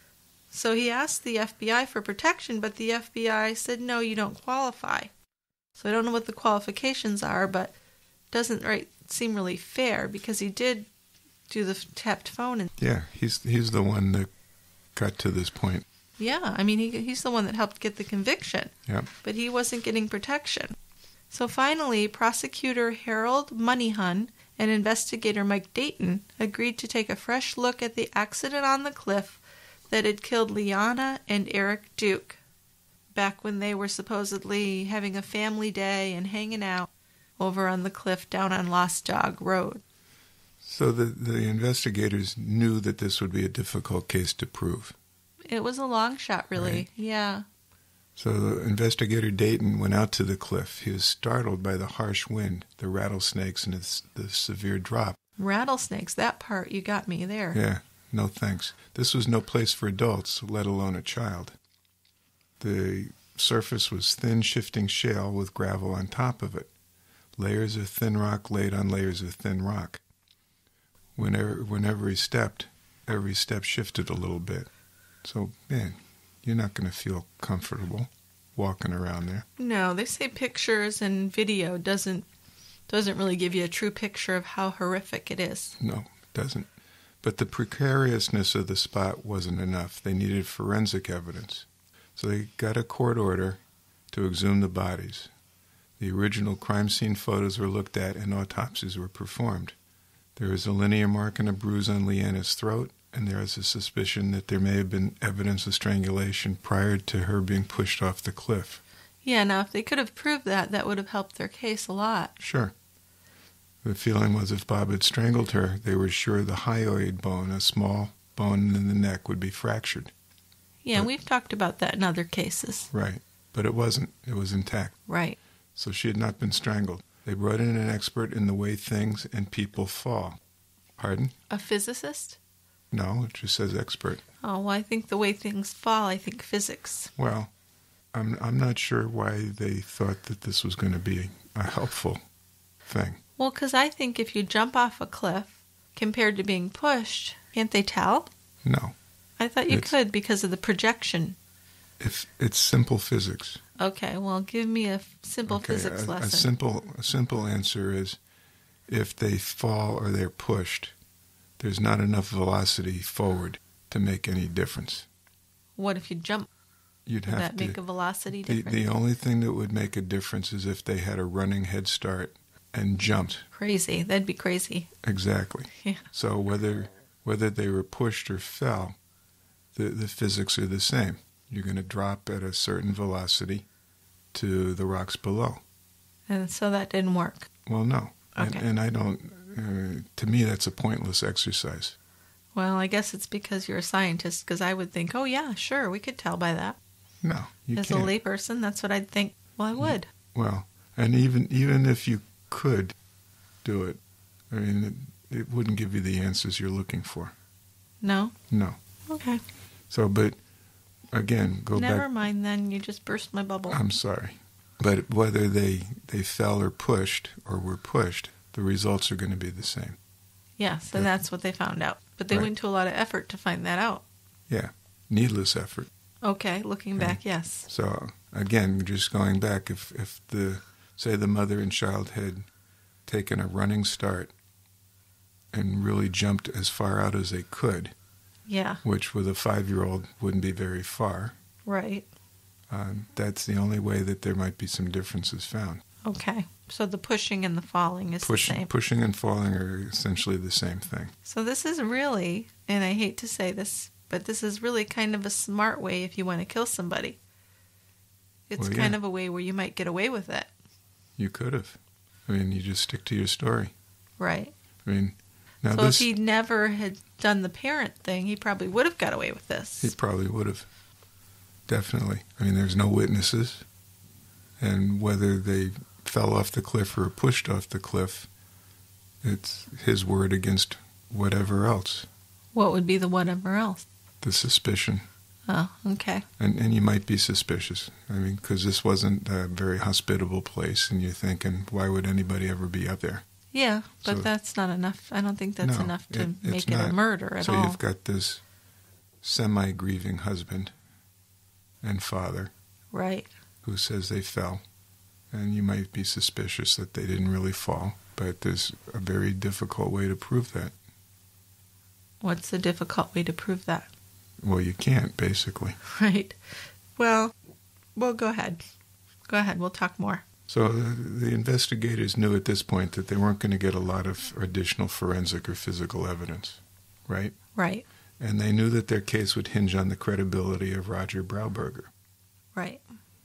So he asked the F B I for protection, but the F B I said, no, you don't qualify. So I don't know what the qualifications are, but it doesn't right, seem really fair because he did do the tapped phone. And Yeah, he's he's the one that got to this point. yeah, I mean, he he's the one that helped get the conviction. Yep. But he wasn't getting protection. So finally, prosecutor Harold Moneyhun and investigator Mike Dayton agreed to take a fresh look at the accident on the cliff that had killed Liana and Erik Duke, back when they were supposedly having a family day and hanging out over on the cliff down on Lost Dog Road. So the, the investigators knew that this would be a difficult case to prove. It was a long shot, really. Right. Yeah. So the investigator Dayton went out to the cliff. He was startled by the harsh wind, the rattlesnakes, and the, the severe drop. Rattlesnakes, that part, you got me there. Yeah, no thanks. This was no place for adults, let alone a child. The surface was thin, shifting shale with gravel on top of it. Layers of thin rock laid on layers of thin rock. Whenever, whenever he stepped, every step shifted a little bit. So, man, you're not going to feel comfortable walking around there. No, they say pictures and video doesn't doesn't really give you a true picture of how horrific it is. No, it doesn't. But the precariousness of the spot wasn't enough. They needed forensic evidence. So they got a court order to exhume the bodies. The original crime scene photos were looked at and autopsies were performed. There is a linear mark and a bruise on Liana's throat, and there is a suspicion that there may have been evidence of strangulation prior to her being pushed off the cliff. Yeah, now if they could have proved that, that would have helped their case a lot. Sure. The feeling was if Bob had strangled her, they were sure the hyoid bone, a small bone in the neck, would be fractured. Yeah, but, we've talked about that in other cases. Right. But it wasn't. It was intact. Right. So she had not been strangled. They brought in an expert in the way things and people fall. Pardon? A physicist? No, it just says expert. Oh, well, I think the way things fall, I think physics. Well, I'm I'm not sure why they thought that this was going to be a helpful thing. Well, because I think if you jump off a cliff compared to being pushed, can't they tell? No. I thought you It's- could because of the projection. If it's simple physics. Okay, well, give me a f- simple Okay, physics a, lesson. a simple a simple answer is if they fall or they're pushed, there's not enough velocity forward to make any difference. What if you jump? You'd Would have that to make a velocity the, difference? the only thing that would make a difference is if they had a running head start and jumped. Crazy. That'd be crazy. Exactly. Yeah. So whether whether they were pushed or fell, the, the physics are the same. You're going to drop at a certain velocity to the rocks below. And so that didn't work. Well, no. Okay. And, and I don't, uh, to me, that's a pointless exercise. Well, I guess it's because you're a scientist, because I would think, oh, yeah, sure, we could tell by that. No, you As can't. a layperson, that's what I'd think. Well, I would. Well, and even even if you could do it, I mean, it, it wouldn't give you the answers you're looking for. No? No. Okay. So, but again, go Never back. mind then. You just burst my bubble. I'm sorry. But whether they, they fell or pushed or were pushed, the results are going to be the same. Yes, and Yeah. that's what they found out. But they Right. went to a lot of effort to find that out. Yeah. Needless effort. Okay, looking Okay. back, yes. So, again, just going back, if, if the, say the mother and child had taken a running start and really jumped as far out as they could, Yeah, which with a five-year-old wouldn't be very far, right. um, that's the only way that there might be some differences found. Okay. So the pushing and the falling is Pushing, the same. pushing and falling are essentially the same thing. So this is really, and I hate to say this, but this is really kind of a smart way if you want to kill somebody. It's Well, yeah. kind of a way where you might get away with it. You could have. I mean, you just stick to your story. Right. I mean, now so this, if he never had done the parent thing, he probably would have got away with this. he probably would have. Definitely. I mean, there's no witnesses. And whether they fell off the cliff or pushed off the cliff, it's his word against whatever else. What would be the whatever else? The suspicion. Oh, okay. And and you might be suspicious. I mean, because this wasn't a very hospitable place, and you're thinking, why would anybody ever be up there? Yeah, but So- that's not enough. I don't think that's No, enough to it- it's make it a not. murder at so all. you've got this semi-grieving husband and father Right. who says they fell, and you might be suspicious that they didn't really fall, but there's a very difficult way to prove that. What's the difficult way to prove that? Well, you can't, basically. Right. Well, well, go ahead. Go ahead. We'll talk more. So uh, the investigators knew at this point that they weren't going to get a lot of additional forensic or physical evidence, right? Right. And they knew that their case would hinge on the credibility of Roger Brauberger. Right.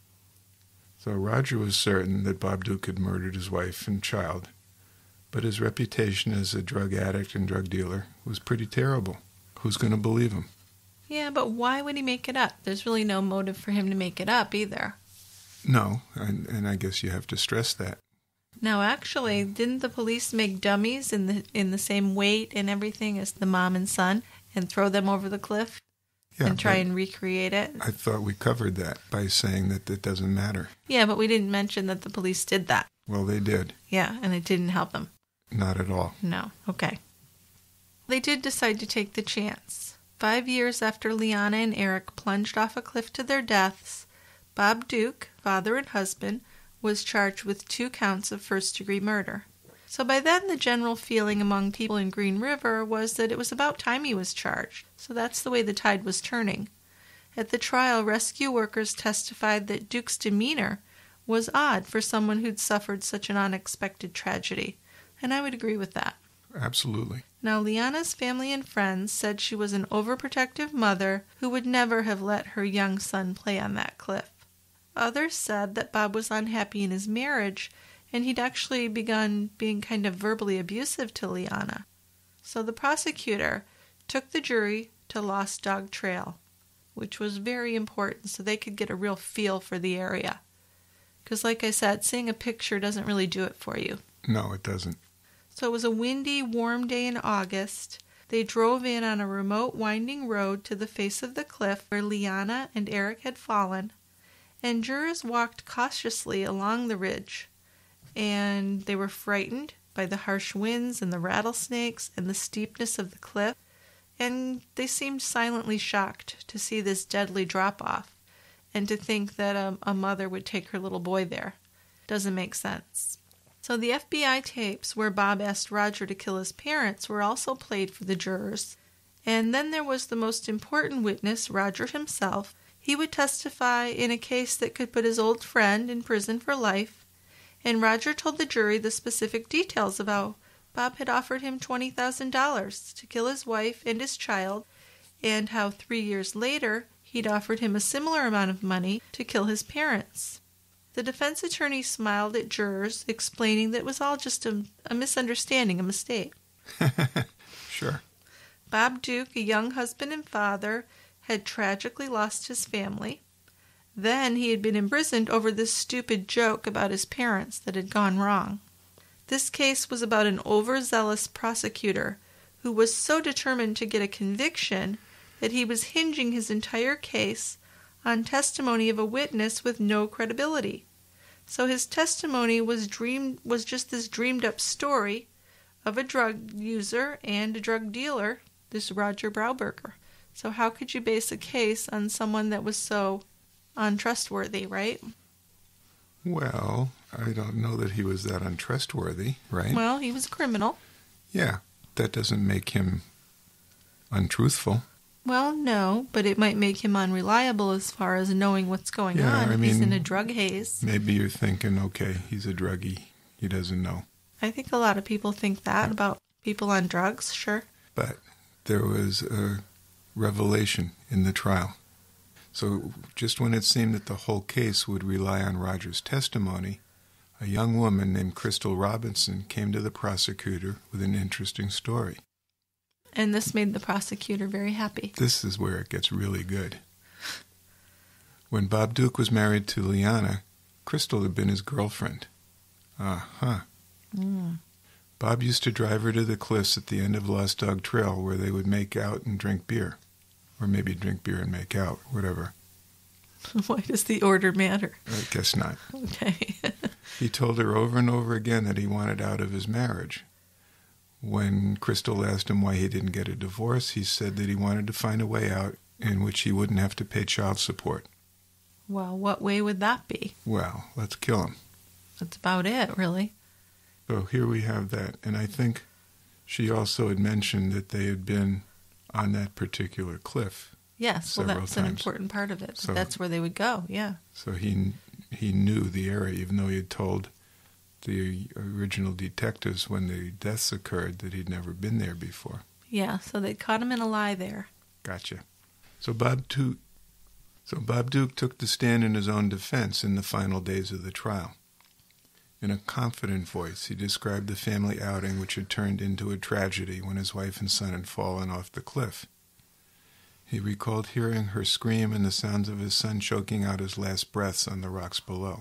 So Roger was certain that Bob Duke had murdered his wife and child, but his reputation as a drug addict and drug dealer was pretty terrible. Who's going to believe him? Yeah, but why would he make it up? There's really no motive for him to make it up either. No, and, and I guess you have to stress that. Now, actually, didn't the police make dummies in the in the same weight and everything as the mom and son and throw them over the cliff Yeah, and try but and recreate it? I thought we covered that by saying that it doesn't matter. Yeah, but we didn't mention that the police did that. Well, they did. Yeah, and it didn't help them. Not at all. No. Okay. They did decide to take the chance. Five years after Liana and Erik plunged off a cliff to their deaths, Bob Duke, father and husband, was charged with two counts of first-degree murder. So by then the general feeling among people in Green River was that it was about time he was charged. So that's the way the tide was turning. At the trial, rescue workers testified that Duke's demeanor was odd for someone who'd suffered such an unexpected tragedy. And I would agree with that. Absolutely. Now, Liana's family and friends said she was an overprotective mother who would never have let her young son play on that cliff. Others said that Bob was unhappy in his marriage, and he'd actually begun being kind of verbally abusive to Liana. So the prosecutor took the jury to Lost Dog Trail, which was very important so they could get a real feel for the area. Because like I said, seeing a picture doesn't really do it for you. No, it doesn't. So it was a windy, warm day in August. They drove in on a remote, winding road to the face of the cliff where Liana and Erik had fallen, and jurors walked cautiously along the ridge, and they were frightened by the harsh winds and the rattlesnakes and the steepness of the cliff, and they seemed silently shocked to see this deadly drop-off and to think that a, a mother would take her little boy there. Doesn't make sense. So the F B I tapes where Bob asked Roger to kill his parents were also played for the jurors. And then there was the most important witness, Roger himself. He would testify in a case that could put his old friend in prison for life. And Roger told the jury the specific details of how Bob had offered him twenty thousand dollars to kill his wife and his child, and how three years later he'd offered him a similar amount of money to kill his parents. The defense attorney smiled at jurors, explaining that it was all just a, a misunderstanding, a mistake. Sure. Bob Duke, a young husband and father, had tragically lost his family. Then he had been imprisoned over this stupid joke about his parents that had gone wrong. This case was about an overzealous prosecutor who was so determined to get a conviction that he was hinging his entire case on testimony of a witness with no credibility. So his testimony was dreamed was just this dreamed-up story of a drug user and a drug dealer, this Roger Brauberger. So how could you base a case on someone that was so untrustworthy, right? Well, I don't know that he was that untrustworthy, right? Well, he was a criminal. Yeah, that doesn't make him untruthful. Well, no, but it might make him unreliable as far as knowing what's going Yeah, on. I He's mean, in a drug haze. Maybe you're thinking, okay, he's a druggie. He doesn't know. I think a lot of people think that about people on drugs, sure. But there was a revelation in the trial. So just when it seemed that the whole case would rely on Roger's testimony, a young woman named Crystal Robinson came to the prosecutor with an interesting story. And this made the prosecutor very happy. This is where it gets really good. When Bob Duke was married to Liana, Crystal had been his girlfriend. Uh-huh. Mm. Bob used to drive her to the cliffs at the end of Lost Dog Trail where they would make out and drink beer. Or maybe drink beer and make out, whatever. Why does the order matter? I guess not. Okay. He told her over and over again that he wanted out of his marriage. When Crystal asked him why he didn't get a divorce, he said that he wanted to find a way out in which he wouldn't have to pay child support. Well, what way would that be? Well, let's kill him. That's about it, really. So here we have that. And I think she also had mentioned that they had been on that particular cliff. Yes, well, that's times. an important part of it. So, that's where they would go, yeah. So he he knew the area, even though he had told the original detectives when the deaths occurred that he'd never been there before. Yeah, so they caught him in a lie there. Gotcha. So Bob Duke, so Bob Duke took the stand in his own defense in the final days of the trial. In a confident voice, he described the family outing which had turned into a tragedy when his wife and son had fallen off the cliff. He recalled hearing her scream and the sounds of his son choking out his last breaths on the rocks below.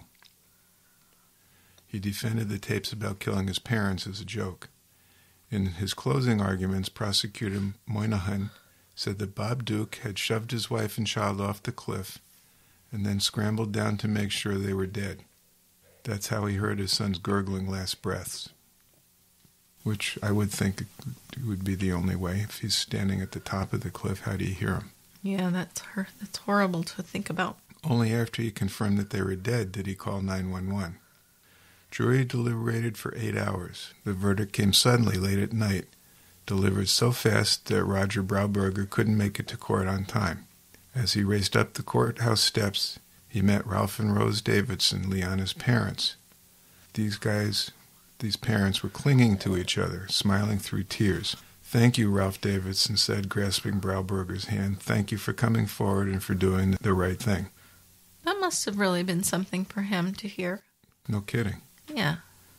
He defended the tapes about killing his parents as a joke. In his closing arguments, Prosecutor Moynihan said that Bob Duke had shoved his wife and child off the cliff and then scrambled down to make sure they were dead. That's how he heard his son's gurgling last breaths, which I would think would be the only way. If he's standing at the top of the cliff, how do you hear him? Yeah, that's her. That's horrible to think about. Only after he confirmed that they were dead did he call nine one one. Jury deliberated for eight hours. The verdict came suddenly late at night, delivered so fast that Roger Brauberger couldn't make it to court on time. As he raced up the courthouse steps, he met Ralph and Rose Davidson, Liana's parents. These guys, these parents were clinging to each other, smiling through tears. "Thank you," Ralph Davidson said, grasping Brauberger's hand. "Thank you for coming forward and for doing the right thing." That must have really been something for him to hear. No kidding. Yeah.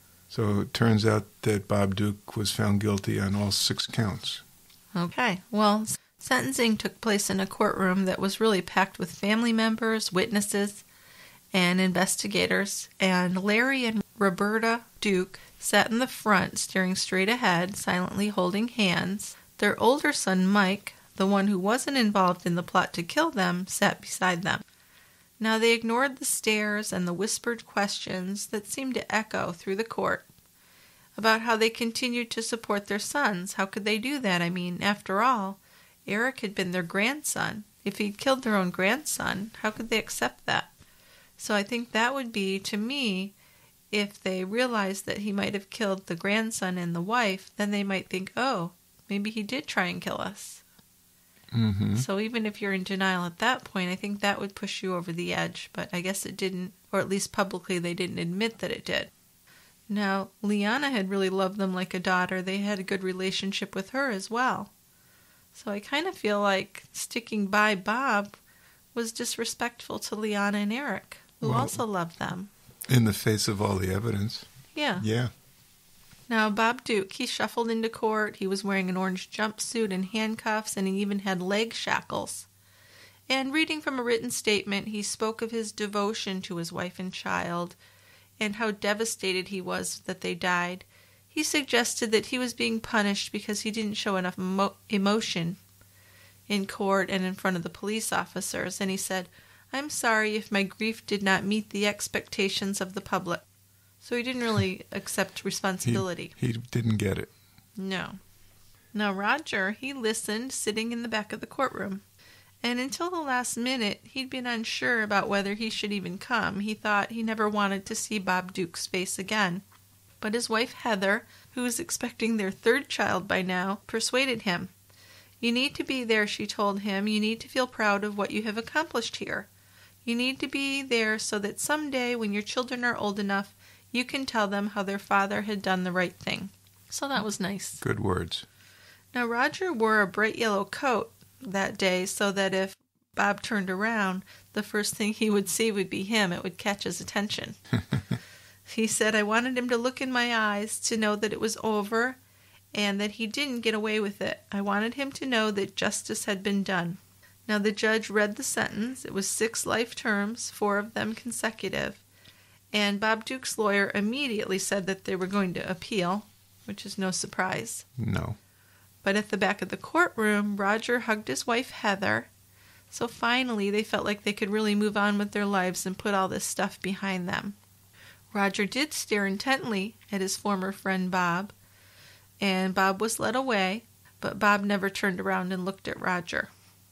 So it turns out that Bob Duke was found guilty on all six counts. Okay. Well, sentencing took place in a courtroom that was really packed with family members, witnesses, and investigators. And Larry and Roberta Duke sat in the front, staring straight ahead, silently holding hands. Their older son, Mike, the one who wasn't involved in the plot to kill them, sat beside them. Now they ignored the stares and the whispered questions that seemed to echo through the court about how they continued to support their sons. How could they do that? I mean, after all, Erik had been their grandson. If he'd killed their own grandson, how could they accept that? So I think that would be, to me, if they realized that he might have killed the grandson and the wife, then they might think, oh, maybe he did try and kill us. Mm-hmm. So even if you're in denial at that point, I think that would push you over the edge. But I guess it didn't, or at least publicly they didn't admit that it did. Now, Liana had really loved them like a daughter. They had a good relationship with her as well. So I kind of feel like sticking by Bob was disrespectful to Liana and Erik, who Well, also loved them. In the face of all the evidence. Yeah. Yeah. Now, Bob Duke, he shuffled into court. He was wearing an orange jumpsuit and handcuffs, and he even had leg shackles. And reading from a written statement, he spoke of his devotion to his wife and child, and how devastated he was that they died. He suggested that he was being punished because he didn't show enough emo- emotion in court and in front of the police officers. And he said, "I'm sorry if my grief did not meet the expectations of the public." So he didn't really accept responsibility. He, he didn't get it. No. Now Roger, he listened, sitting in the back of the courtroom. And until the last minute, he'd been unsure about whether he should even come. He thought he never wanted to see Bob Duke's face again. But his wife Heather, who was expecting their third child by now, persuaded him. "You need to be there," she told him. "You need to feel proud of what you have accomplished here. You need to be there so that someday, when your children are old enough, you can tell them how their father had done the right thing." So that was nice. Good words. Now Roger wore a bright yellow coat that day so that if Bob turned around, the first thing he would see would be him. It would catch his attention. He said, "I wanted him to look in my eyes to know that it was over and that he didn't get away with it. I wanted him to know that justice had been done." Now the judge read the sentence. It was six life terms, four of them consecutive. And Bob Duke's lawyer immediately said that they were going to appeal, which is no surprise. No. But at the back of the courtroom, Roger hugged his wife, Heather. So finally, they felt like they could really move on with their lives and put all this stuff behind them. Roger did stare intently at his former friend, Bob. And Bob was led away, but Bob never turned around and looked at Roger.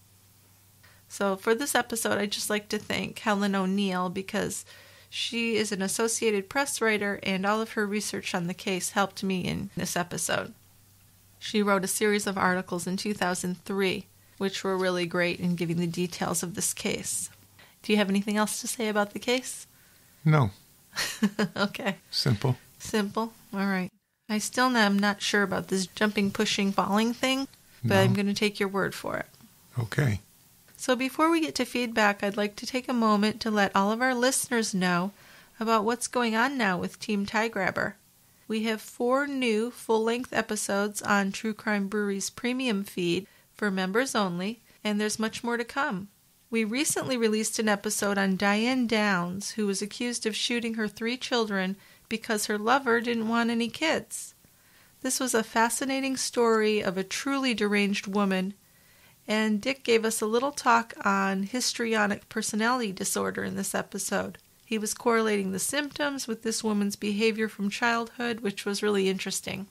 So for this episode, I'd just like to thank Helen O'Neill because she is an Associated Press writer, and all of her research on the case helped me in this episode. She wrote a series of articles in two thousand three, which were really great in giving the details of this case. Do you have anything else to say about the case? No. Okay. Simple. Simple. All right. I still am not sure about this jumping, pushing, falling thing, but No. I'm going to take your word for it. Okay. So before we get to feedback, I'd like to take a moment to let all of our listeners know about what's going on now with Team Tie Grabber. We have four new full-length episodes on True Crime Brewery's premium feed for members only, and there's much more to come. We recently released an episode on Diane Downs, who was accused of shooting her three children because her lover didn't want any kids. This was a fascinating story of a truly deranged woman, and Dick gave us a little talk on histrionic personality disorder in this episode. He was correlating the symptoms with this woman's behavior from childhood, which was really interesting.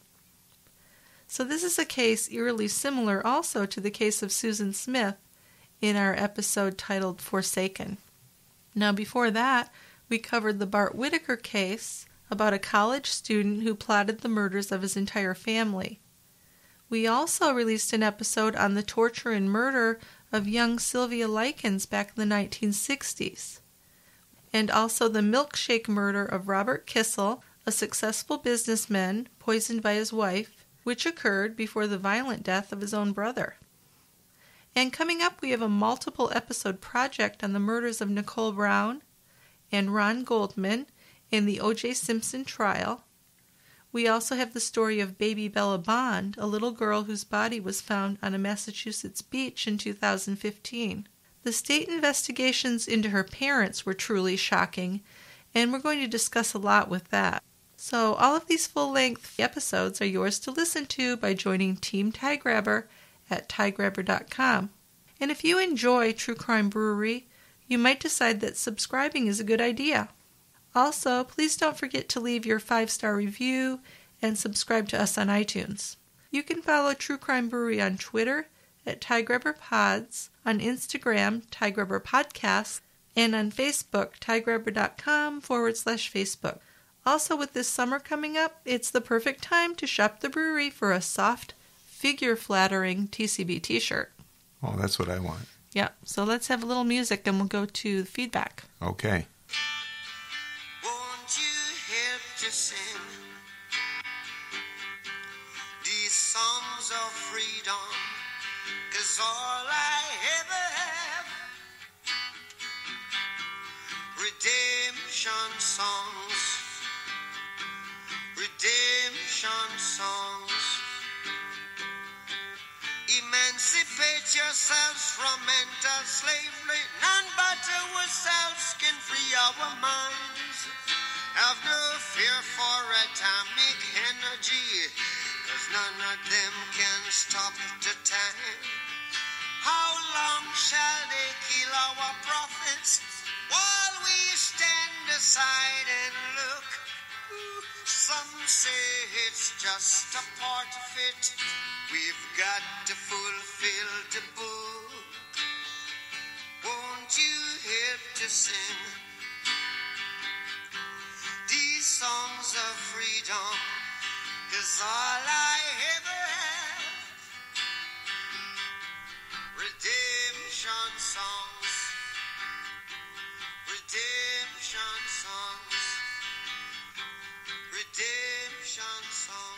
So this is a case eerily similar also to the case of Susan Smith in our episode titled Forsaken. Now, before that, we covered the Bart Whitaker case about a college student who plotted the murders of his entire family. We also released an episode on the torture and murder of young Sylvia Likens back in the nineteen sixties, and also the milkshake murder of Robert Kissel, a successful businessman poisoned by his wife, which occurred before the violent death of his own brother. And coming up, we have a multiple episode project on the murders of Nicole Brown and Ron Goldman in the O J Simpson trial. We also have the story of baby Bella Bond, a little girl whose body was found on a Massachusetts beach in two thousand fifteen. The state investigations into her parents were truly shocking, and we're going to discuss a lot with that. So all of these full-length episodes are yours to listen to by joining Team Tie Grabber at tie grabber dot com. And if you enjoy True Crime Brewery, you might decide that subscribing is a good idea. Also, please don't forget to leave your five-star review and subscribe to us on iTunes. You can follow True Crime Brewery on Twitter at TieGrabberPods, on Instagram, TieGrabberPodcasts, and on Facebook, tiegrabber.com forward slash Facebook. Also, with this summer coming up, it's the perfect time to shop the brewery for a soft, figure-flattering T C B t-shirt. Oh, that's what I want. Yeah, so let's have a little music and we'll go to feedback. Okay. Won't you help to sing these songs of freedom? 'Cause all I ever have, redemption songs, redemption songs. Emancipate yourselves from mental slavery. None but ourselves can free our minds. Have no fear for atomic energy, 'cause none of them can stop the time. How long shall they kill our prophets while we stand aside and look? Some say it's just a part of it. We've got to fulfill the book. Won't you help to sing these songs of freedom? 'Cause all I ever have, redemption songs, redemption songs, redemption songs.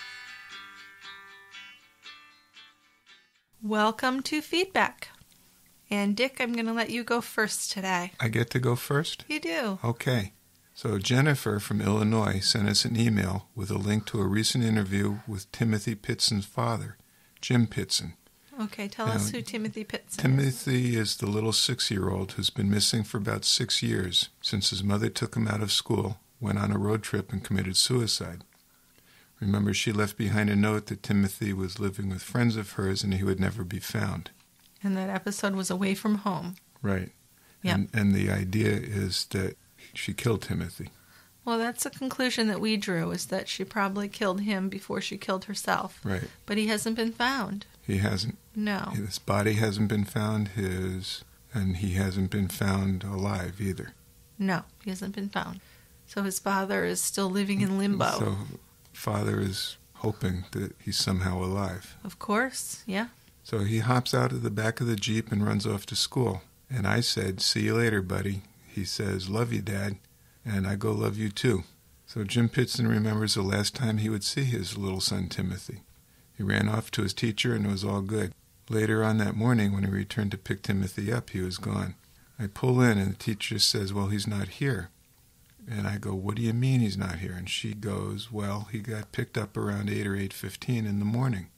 Welcome to Feedback. And Dick, I'm going to let you go first today. I get to go first? You do. Okay. So Jennifer from Illinois sent us an email with a link to a recent interview with Timothy Pitson's father, Jim Pitson. Okay, tell now, us who Timothy Pitson Timothy is. is the little six-year-old who's been missing for about six years since his mother took him out of school, went on a road trip, and committed suicide. Remember, she left behind a note that Timothy was living with friends of hers and he would never be found. And that episode was away from home. Right. Yep. And, and the idea is that she killed Timothy. Well, that's the conclusion that we drew, is that she probably killed him before she killed herself. Right. But he hasn't been found. He hasn't. No. His body hasn't been found, his, and he hasn't been found alive either. No, he hasn't been found. So his father is still living in limbo. So father is hoping that he's somehow alive. Of course, yeah. So he hops out of the back of the Jeep and runs off to school. And I said, "See you later, buddy." He says, "Love you, Dad." And I go, "Love you too." So Jim Pitson remembers the last time he would see his little son Timothy. He ran off to his teacher and it was all good. Later on that morning, when he returned to pick Timothy up, he was gone. I pull in and the teacher says, "Well, he's not here." And I go, "What do you mean he's not here?" And she goes, "Well, he got picked up around eight or eight fifteen in the morning."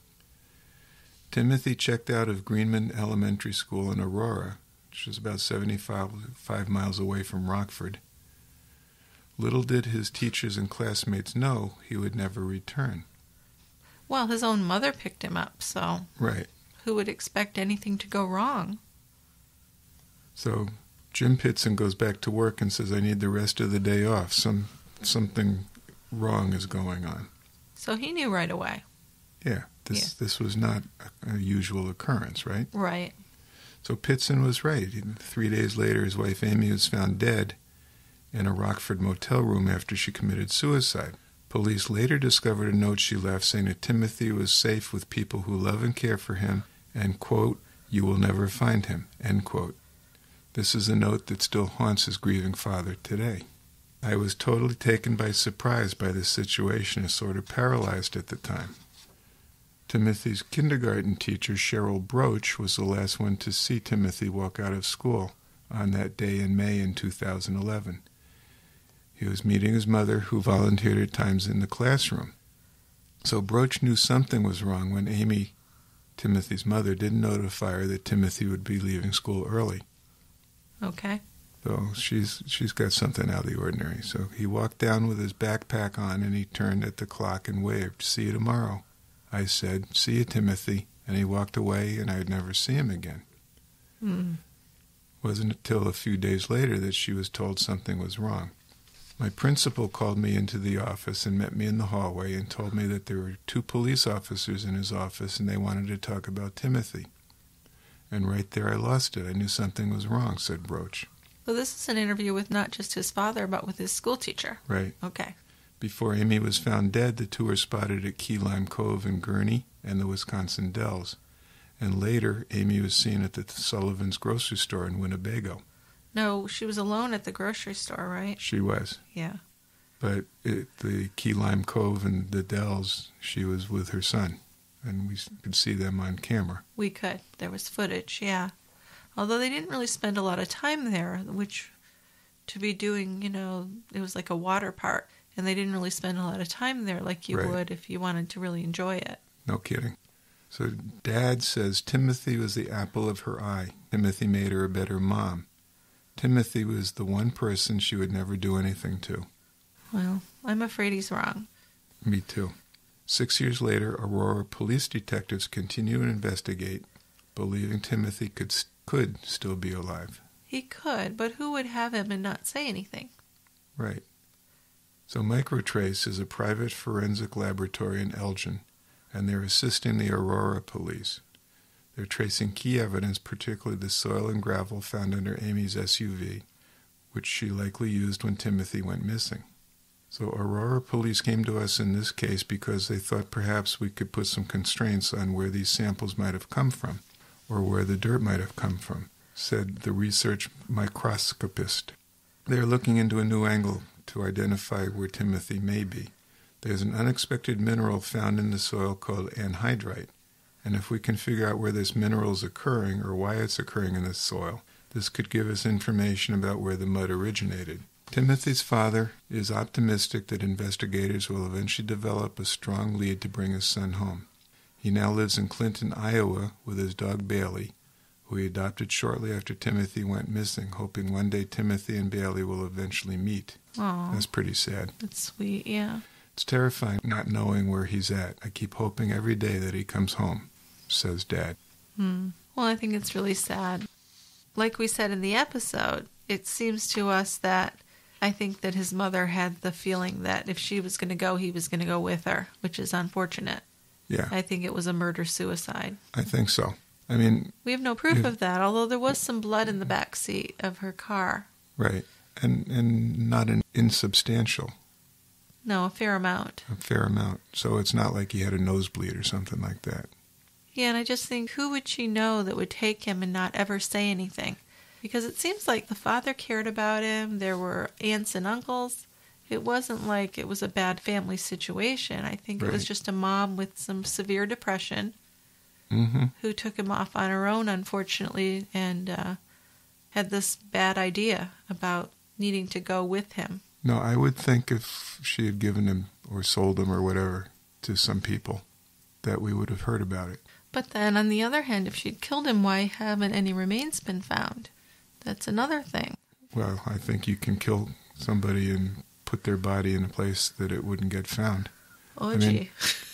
Timothy checked out of Greenman Elementary School in Aurora, which is about seventy-five miles away from Rockford. Little did his teachers and classmates know he would never return. Well, his own mother picked him up, so Right. who would expect anything to go wrong? So Jim Pitson goes back to work and says, "I need the rest of the day off. Some Something wrong is going on." So he knew right away. Yeah, this Yeah. this was not a, a usual occurrence, right? Right. So Pitson was right. Three days later, his wife Amy was found dead in a Rockford motel room after she committed suicide. Police later discovered a note she left saying that Timothy was safe with people who love and care for him and, quote, you will never find him, end quote. This is a note that still haunts his grieving father today. I was totally taken by surprise by this situation and sort of paralyzed at the time. Timothy's kindergarten teacher, Cheryl Broach, was the last one to see Timothy walk out of school on that day in May in two thousand eleven. He was meeting his mother, who volunteered at times in the classroom. So Broach knew something was wrong when Amy, Timothy's mother, didn't notify her that Timothy would be leaving school early. Okay. So she's she's got something out of the ordinary. So he walked down with his backpack on, and he turned at the clock and waved, see you tomorrow. I said, see you, Timothy. And he walked away, and I would never see him again. Mm. It wasn't until a few days later that she was told something was wrong. My principal called me into the office and met me in the hallway and told me that there were two police officers in his office and they wanted to talk about Timothy. And right there I lost it. I knew something was wrong, said Broach. So this is an interview with not just his father, but with his school teacher. Right. Okay. Before Amy was found dead, the two were spotted at Key Lime Cove in Gurney and the Wisconsin Dells. And later, Amy was seen at the Sullivan's grocery store in Winnebago. No, she was alone at the grocery store, right? She was. Yeah. But at the Key Lime Cove and the Dells, she was with her son. And we could see them on camera. We could. There was footage, yeah. Although they didn't really spend a lot of time there, which to be doing, you know, it was like a water park. And they didn't really spend a lot of time there like you Right. would if you wanted to really enjoy it. No kidding. So Dad says Timothy was the apple of her eye. Timothy made her a better mom. Timothy was the one person she would never do anything to. Well, I'm afraid he's wrong. Me too. Six years later, Aurora police detectives continue to investigate, believing Timothy could could still be alive. He could, but who would have him and not say anything? Right. So Microtrace is a private forensic laboratory in Elgin, and they're assisting the Aurora police. They're tracing key evidence, particularly the soil and gravel found under Amy's S U V, which she likely used when Timothy went missing. So Aurora police came to us in this case because they thought perhaps we could put some constraints on where these samples might have come from, or where the dirt might have come from, said the research microscopist. They're looking into a new angle to identify where Timothy may be. There's an unexpected mineral found in the soil called anhydrite, and if we can figure out where this mineral is occurring or why it's occurring in the soil, this could give us information about where the mud originated. Timothy's father is optimistic that investigators will eventually develop a strong lead to bring his son home. He now lives in Clinton, Iowa, with his dog Bailey, who he adopted shortly after Timothy went missing, hoping one day Timothy and Bailey will eventually meet. Aww. That's pretty sad. That's sweet, yeah. It's terrifying not knowing where he's at. I keep hoping every day that he comes home, says Dad. Hmm. Well, I think it's really sad. Like we said in the episode, it seems to us that I think that his mother had the feeling that if she was going to go, he was going to go with her, which is unfortunate. Yeah. I think it was a murder-suicide. I think so. I mean... We have no proof if, of that, although there was some blood in the back seat of her car. Right. And, and not an insubstantial. No, a fair amount. A fair amount. So it's not like he had a nosebleed or something like that. Yeah, and I just think, who would she know that would take him and not ever say anything? Because it seems like the father cared about him. There were aunts and uncles. It wasn't like it was a bad family situation. I think right. it was just a mom with some severe depression mm-hmm. who took him off on her own, unfortunately, and uh, had this bad idea about needing to go with him. No, I would think if she had given him or sold him or whatever to some people, that we would have heard about it. But then, on the other hand, if she'd killed him, why haven't any remains been found? That's another thing. Well, I think you can kill somebody and put their body in a place that it wouldn't get found. Oh, I gee. mean,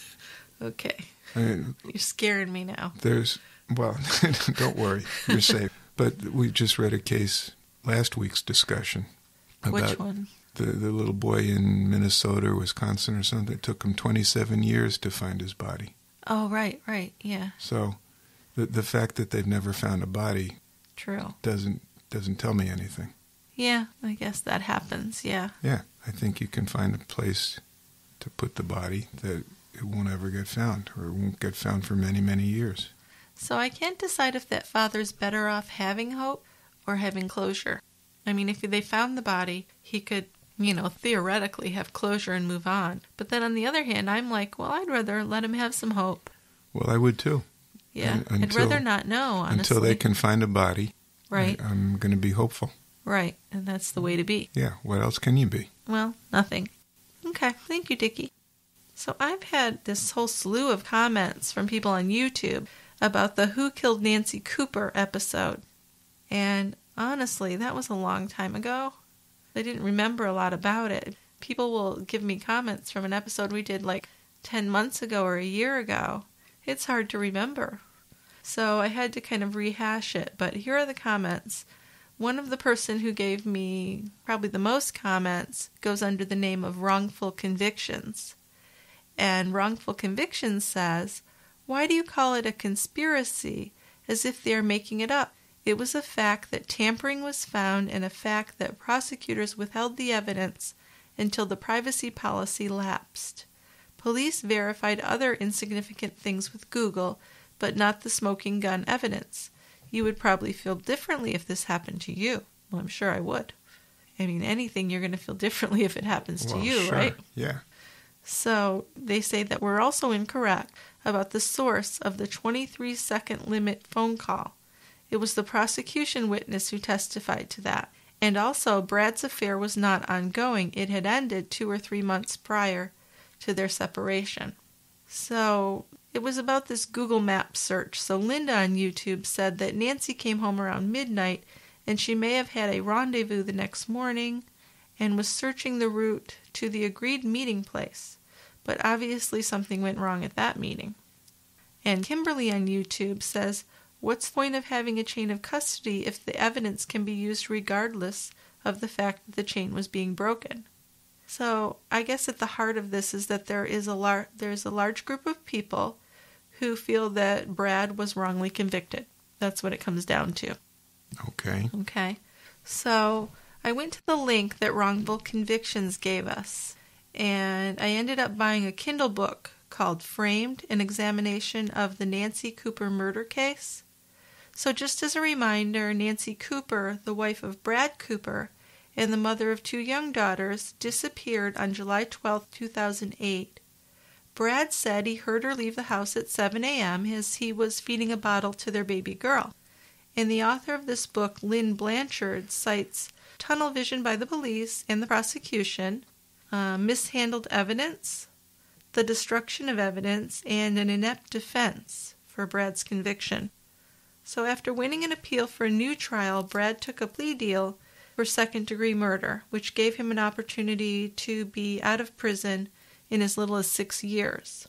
okay. I mean, You're scaring me now. There's, well, don't worry, you're safe. But we just read a case, last week's discussion. About Which one? The, the little boy in Minnesota or Wisconsin or something. It took him twenty-seven years to find his body. Oh, right, right, yeah. So The the fact that they've never found a body True. doesn't doesn't tell me anything. Yeah, I guess that happens, yeah. Yeah, I think you can find a place to put the body that it won't ever get found, or it won't get found for many, many years. So I can't decide if that father's better off having hope or having closure. I mean, if they found the body, he could, you know, theoretically have closure and move on. But then on the other hand, I'm like, well, I'd rather let him have some hope. Well, I would too. Yeah, Un- I'd rather not know, honestly. Until they can find a body, right. I, I'm going to be hopeful. Right, and that's the way to be. Yeah, what else can you be? Well, nothing. Okay, thank you, Dickie. So I've had this whole slew of comments from people on YouTube about the Who Killed Nancy Cooper episode. And honestly, that was a long time ago. I didn't remember a lot about it. People will give me comments from an episode we did like ten months ago or a year ago. It's hard to remember. So I had to kind of rehash it. But here are the comments. One of the person who gave me probably the most comments goes under the name of Wrongful Convictions. And Wrongful Convictions says, "Why do you call it a conspiracy as if they are making it up? It was a fact that tampering was found and a fact that prosecutors withheld the evidence until the privacy policy lapsed. Police verified other insignificant things with Google, but not the smoking gun evidence. You would probably feel differently if this happened to you." Well, I'm sure I would. I mean, anything, you're going to feel differently if it happens to well, you, sure. right? Yeah. So they say that we're also incorrect about the source of the twenty-three second limit phone call. It was the prosecution witness who testified to that. And also, Brad's affair was not ongoing. It had ended two or three months prior to their separation. So it was about this Google Maps search. So Linda on YouTube said that Nancy came home around midnight and she may have had a rendezvous the next morning and was searching the route to the agreed meeting place. But obviously something went wrong at that meeting. And Kimberly on YouTube says, "What's the point of having a chain of custody if the evidence can be used regardless of the fact that the chain was being broken?" So I guess at the heart of this is that there is a lar- there's a large group of people who feel that Brad was wrongly convicted. That's what it comes down to. Okay. Okay. So I went to the link that Wrongful Convictions gave us, and I ended up buying a Kindle book called Framed, an Examination of the Nancy Cooper Murder Case. So just as a reminder, Nancy Cooper, the wife of Brad Cooper, and the mother of two young daughters, disappeared on July twelfth, two thousand eight. Brad said he heard her leave the house at seven a.m. as he was feeding a bottle to their baby girl. And the author of this book, Lynn Blanchard, cites tunnel vision by the police and the prosecution, uh, mishandled evidence, the destruction of evidence, and an inept defense for Brad's conviction. So after winning an appeal for a new trial, Brad took a plea deal for second-degree murder, which gave him an opportunity to be out of prison in as little as six years.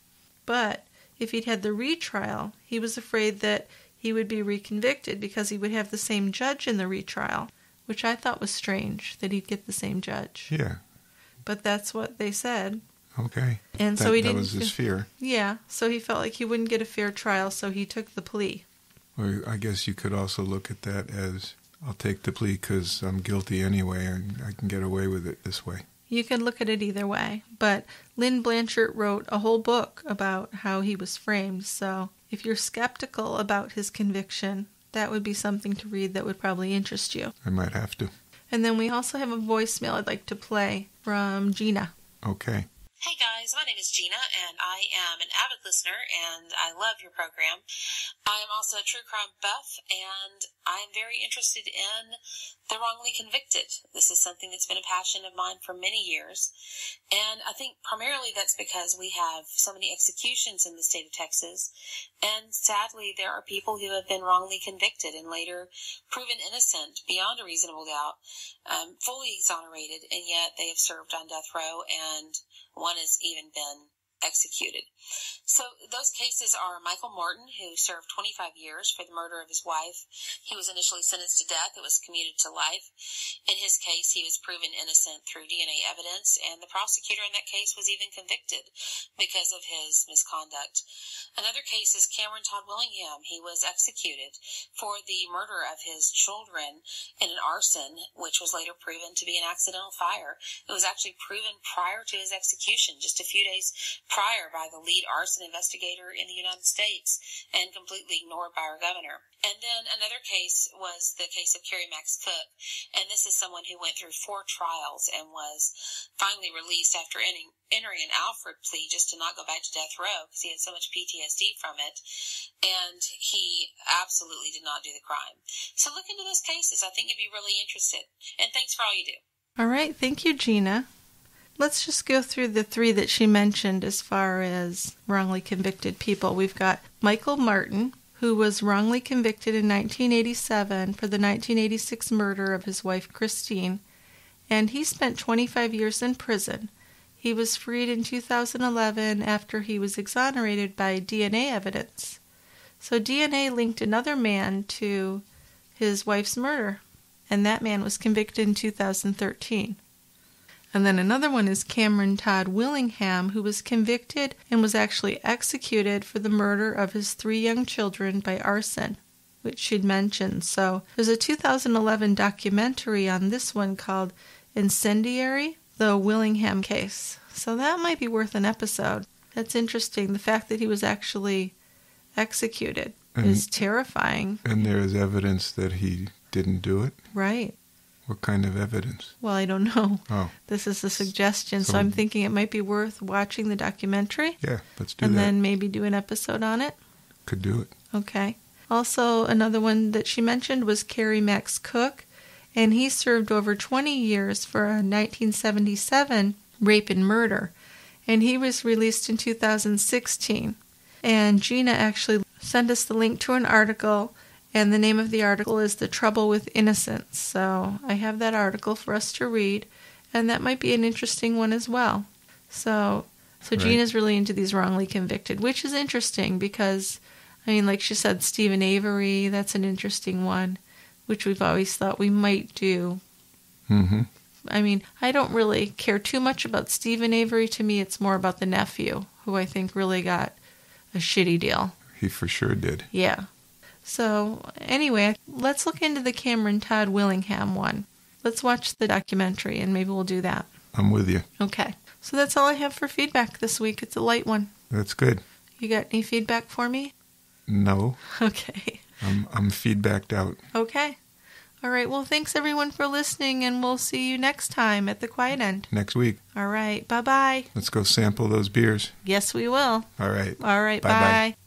But if he'd had the retrial, he was afraid that he would be reconvicted because he would have the same judge in the retrial, which I thought was strange, that he'd get the same judge. Yeah. But that's what they said. Okay. And that, so he that didn't. was his fear. Yeah, so he felt like he wouldn't get a fair trial, so he took the plea. Or I guess you could also look at that as, I'll take the plea because I'm guilty anyway and I can get away with it this way. You could look at it either way. But Lynn Blanchard wrote a whole book about how he was framed, so if you're skeptical about his conviction, that would be something to read that would probably interest you. I might have to. And then we also have a voicemail I'd like to play from Gina. Okay. Hey guys, my name is Gina, and I am an avid listener, and I love your program. I am also a true crime buff, and I am very interested in the wrongly convicted. This is something that's been a passion of mine for many years, and I think primarily that's because we have so many executions in the state of Texas, and sadly there are people who have been wrongly convicted and later proven innocent beyond a reasonable doubt, um, fully exonerated, and yet they have served on death row, and one has even been executed. So those cases are Michael Morton, who served twenty-five years for the murder of his wife. He was initially sentenced to death. It was commuted to life. In his case, he was proven innocent through D N A evidence, and the prosecutor in that case was even convicted because of his misconduct. Another case is Cameron Todd Willingham. He was executed for the murder of his children in an arson, which was later proven to be an accidental fire. It was actually proven prior to his execution, just a few days prior, by the lead arson investigator in the United States, and completely ignored by our governor. And then another case was the case of Carrie Max Cook, and this is someone who went through four trials and was finally released after entering, entering an Alfred plea just to not go back to death row because he had so much P T S D from it, and he absolutely did not do the crime. So look into those cases. I think you'd be really interested, and thanks for all you do. All right, thank you, Gina. Let's just go through the three that she mentioned as far as wrongly convicted people. We've got Michael Martin, who was wrongly convicted in nineteen eighty-seven for the nineteen eighty-six murder of his wife Christine, and he spent twenty-five years in prison. He was freed in two thousand eleven after he was exonerated by D N A evidence. So D N A linked another man to his wife's murder, and that man was convicted in two thousand thirteen. And then another one is Cameron Todd Willingham, who was convicted and was actually executed for the murder of his three young children by arson, which she'd mentioned. So there's a two thousand eleven documentary on this one called Incendiary, the Willingham case. So that might be worth an episode. That's interesting. The fact that he was actually executed and, is terrifying. And there is evidence that he didn't do it? Right. What kind of evidence? Well, I don't know. Oh. This is a suggestion, so, so I'm thinking it might be worth watching the documentary. Yeah, let's do and that. And then maybe do an episode on it. Could do it. Okay. Also, another one that she mentioned was Carrie Max Cook, and he served over twenty years for a nineteen seventy-seven rape and murder, and he was released in two thousand sixteen. And Gina actually sent us the link to an article, and the name of the article is The Trouble with Innocence. So I have that article for us to read, and that might be an interesting one as well. So so right. Gina's really into these wrongly convicted, which is interesting because, I mean, like she said, Stephen Avery, that's an interesting one, which we've always thought we might do. Mm-hmm. I mean, I don't really care too much about Stephen Avery. To me, it's more about the nephew, who I think really got a shitty deal. He for sure did. Yeah. So, anyway, let's look into the Cameron Todd Willingham one. Let's watch the documentary, and maybe we'll do that. I'm with you. Okay. So that's all I have for feedback this week. It's a light one. That's good. You got any feedback for me? No. Okay. I'm I'm feedbacked out. Okay. All right. Well, thanks everyone for listening, and we'll see you next time at the Quiet End. Next week. All right. Bye-bye. Let's go sample those beers. Yes, we will. All right. All right. Bye-bye. Bye.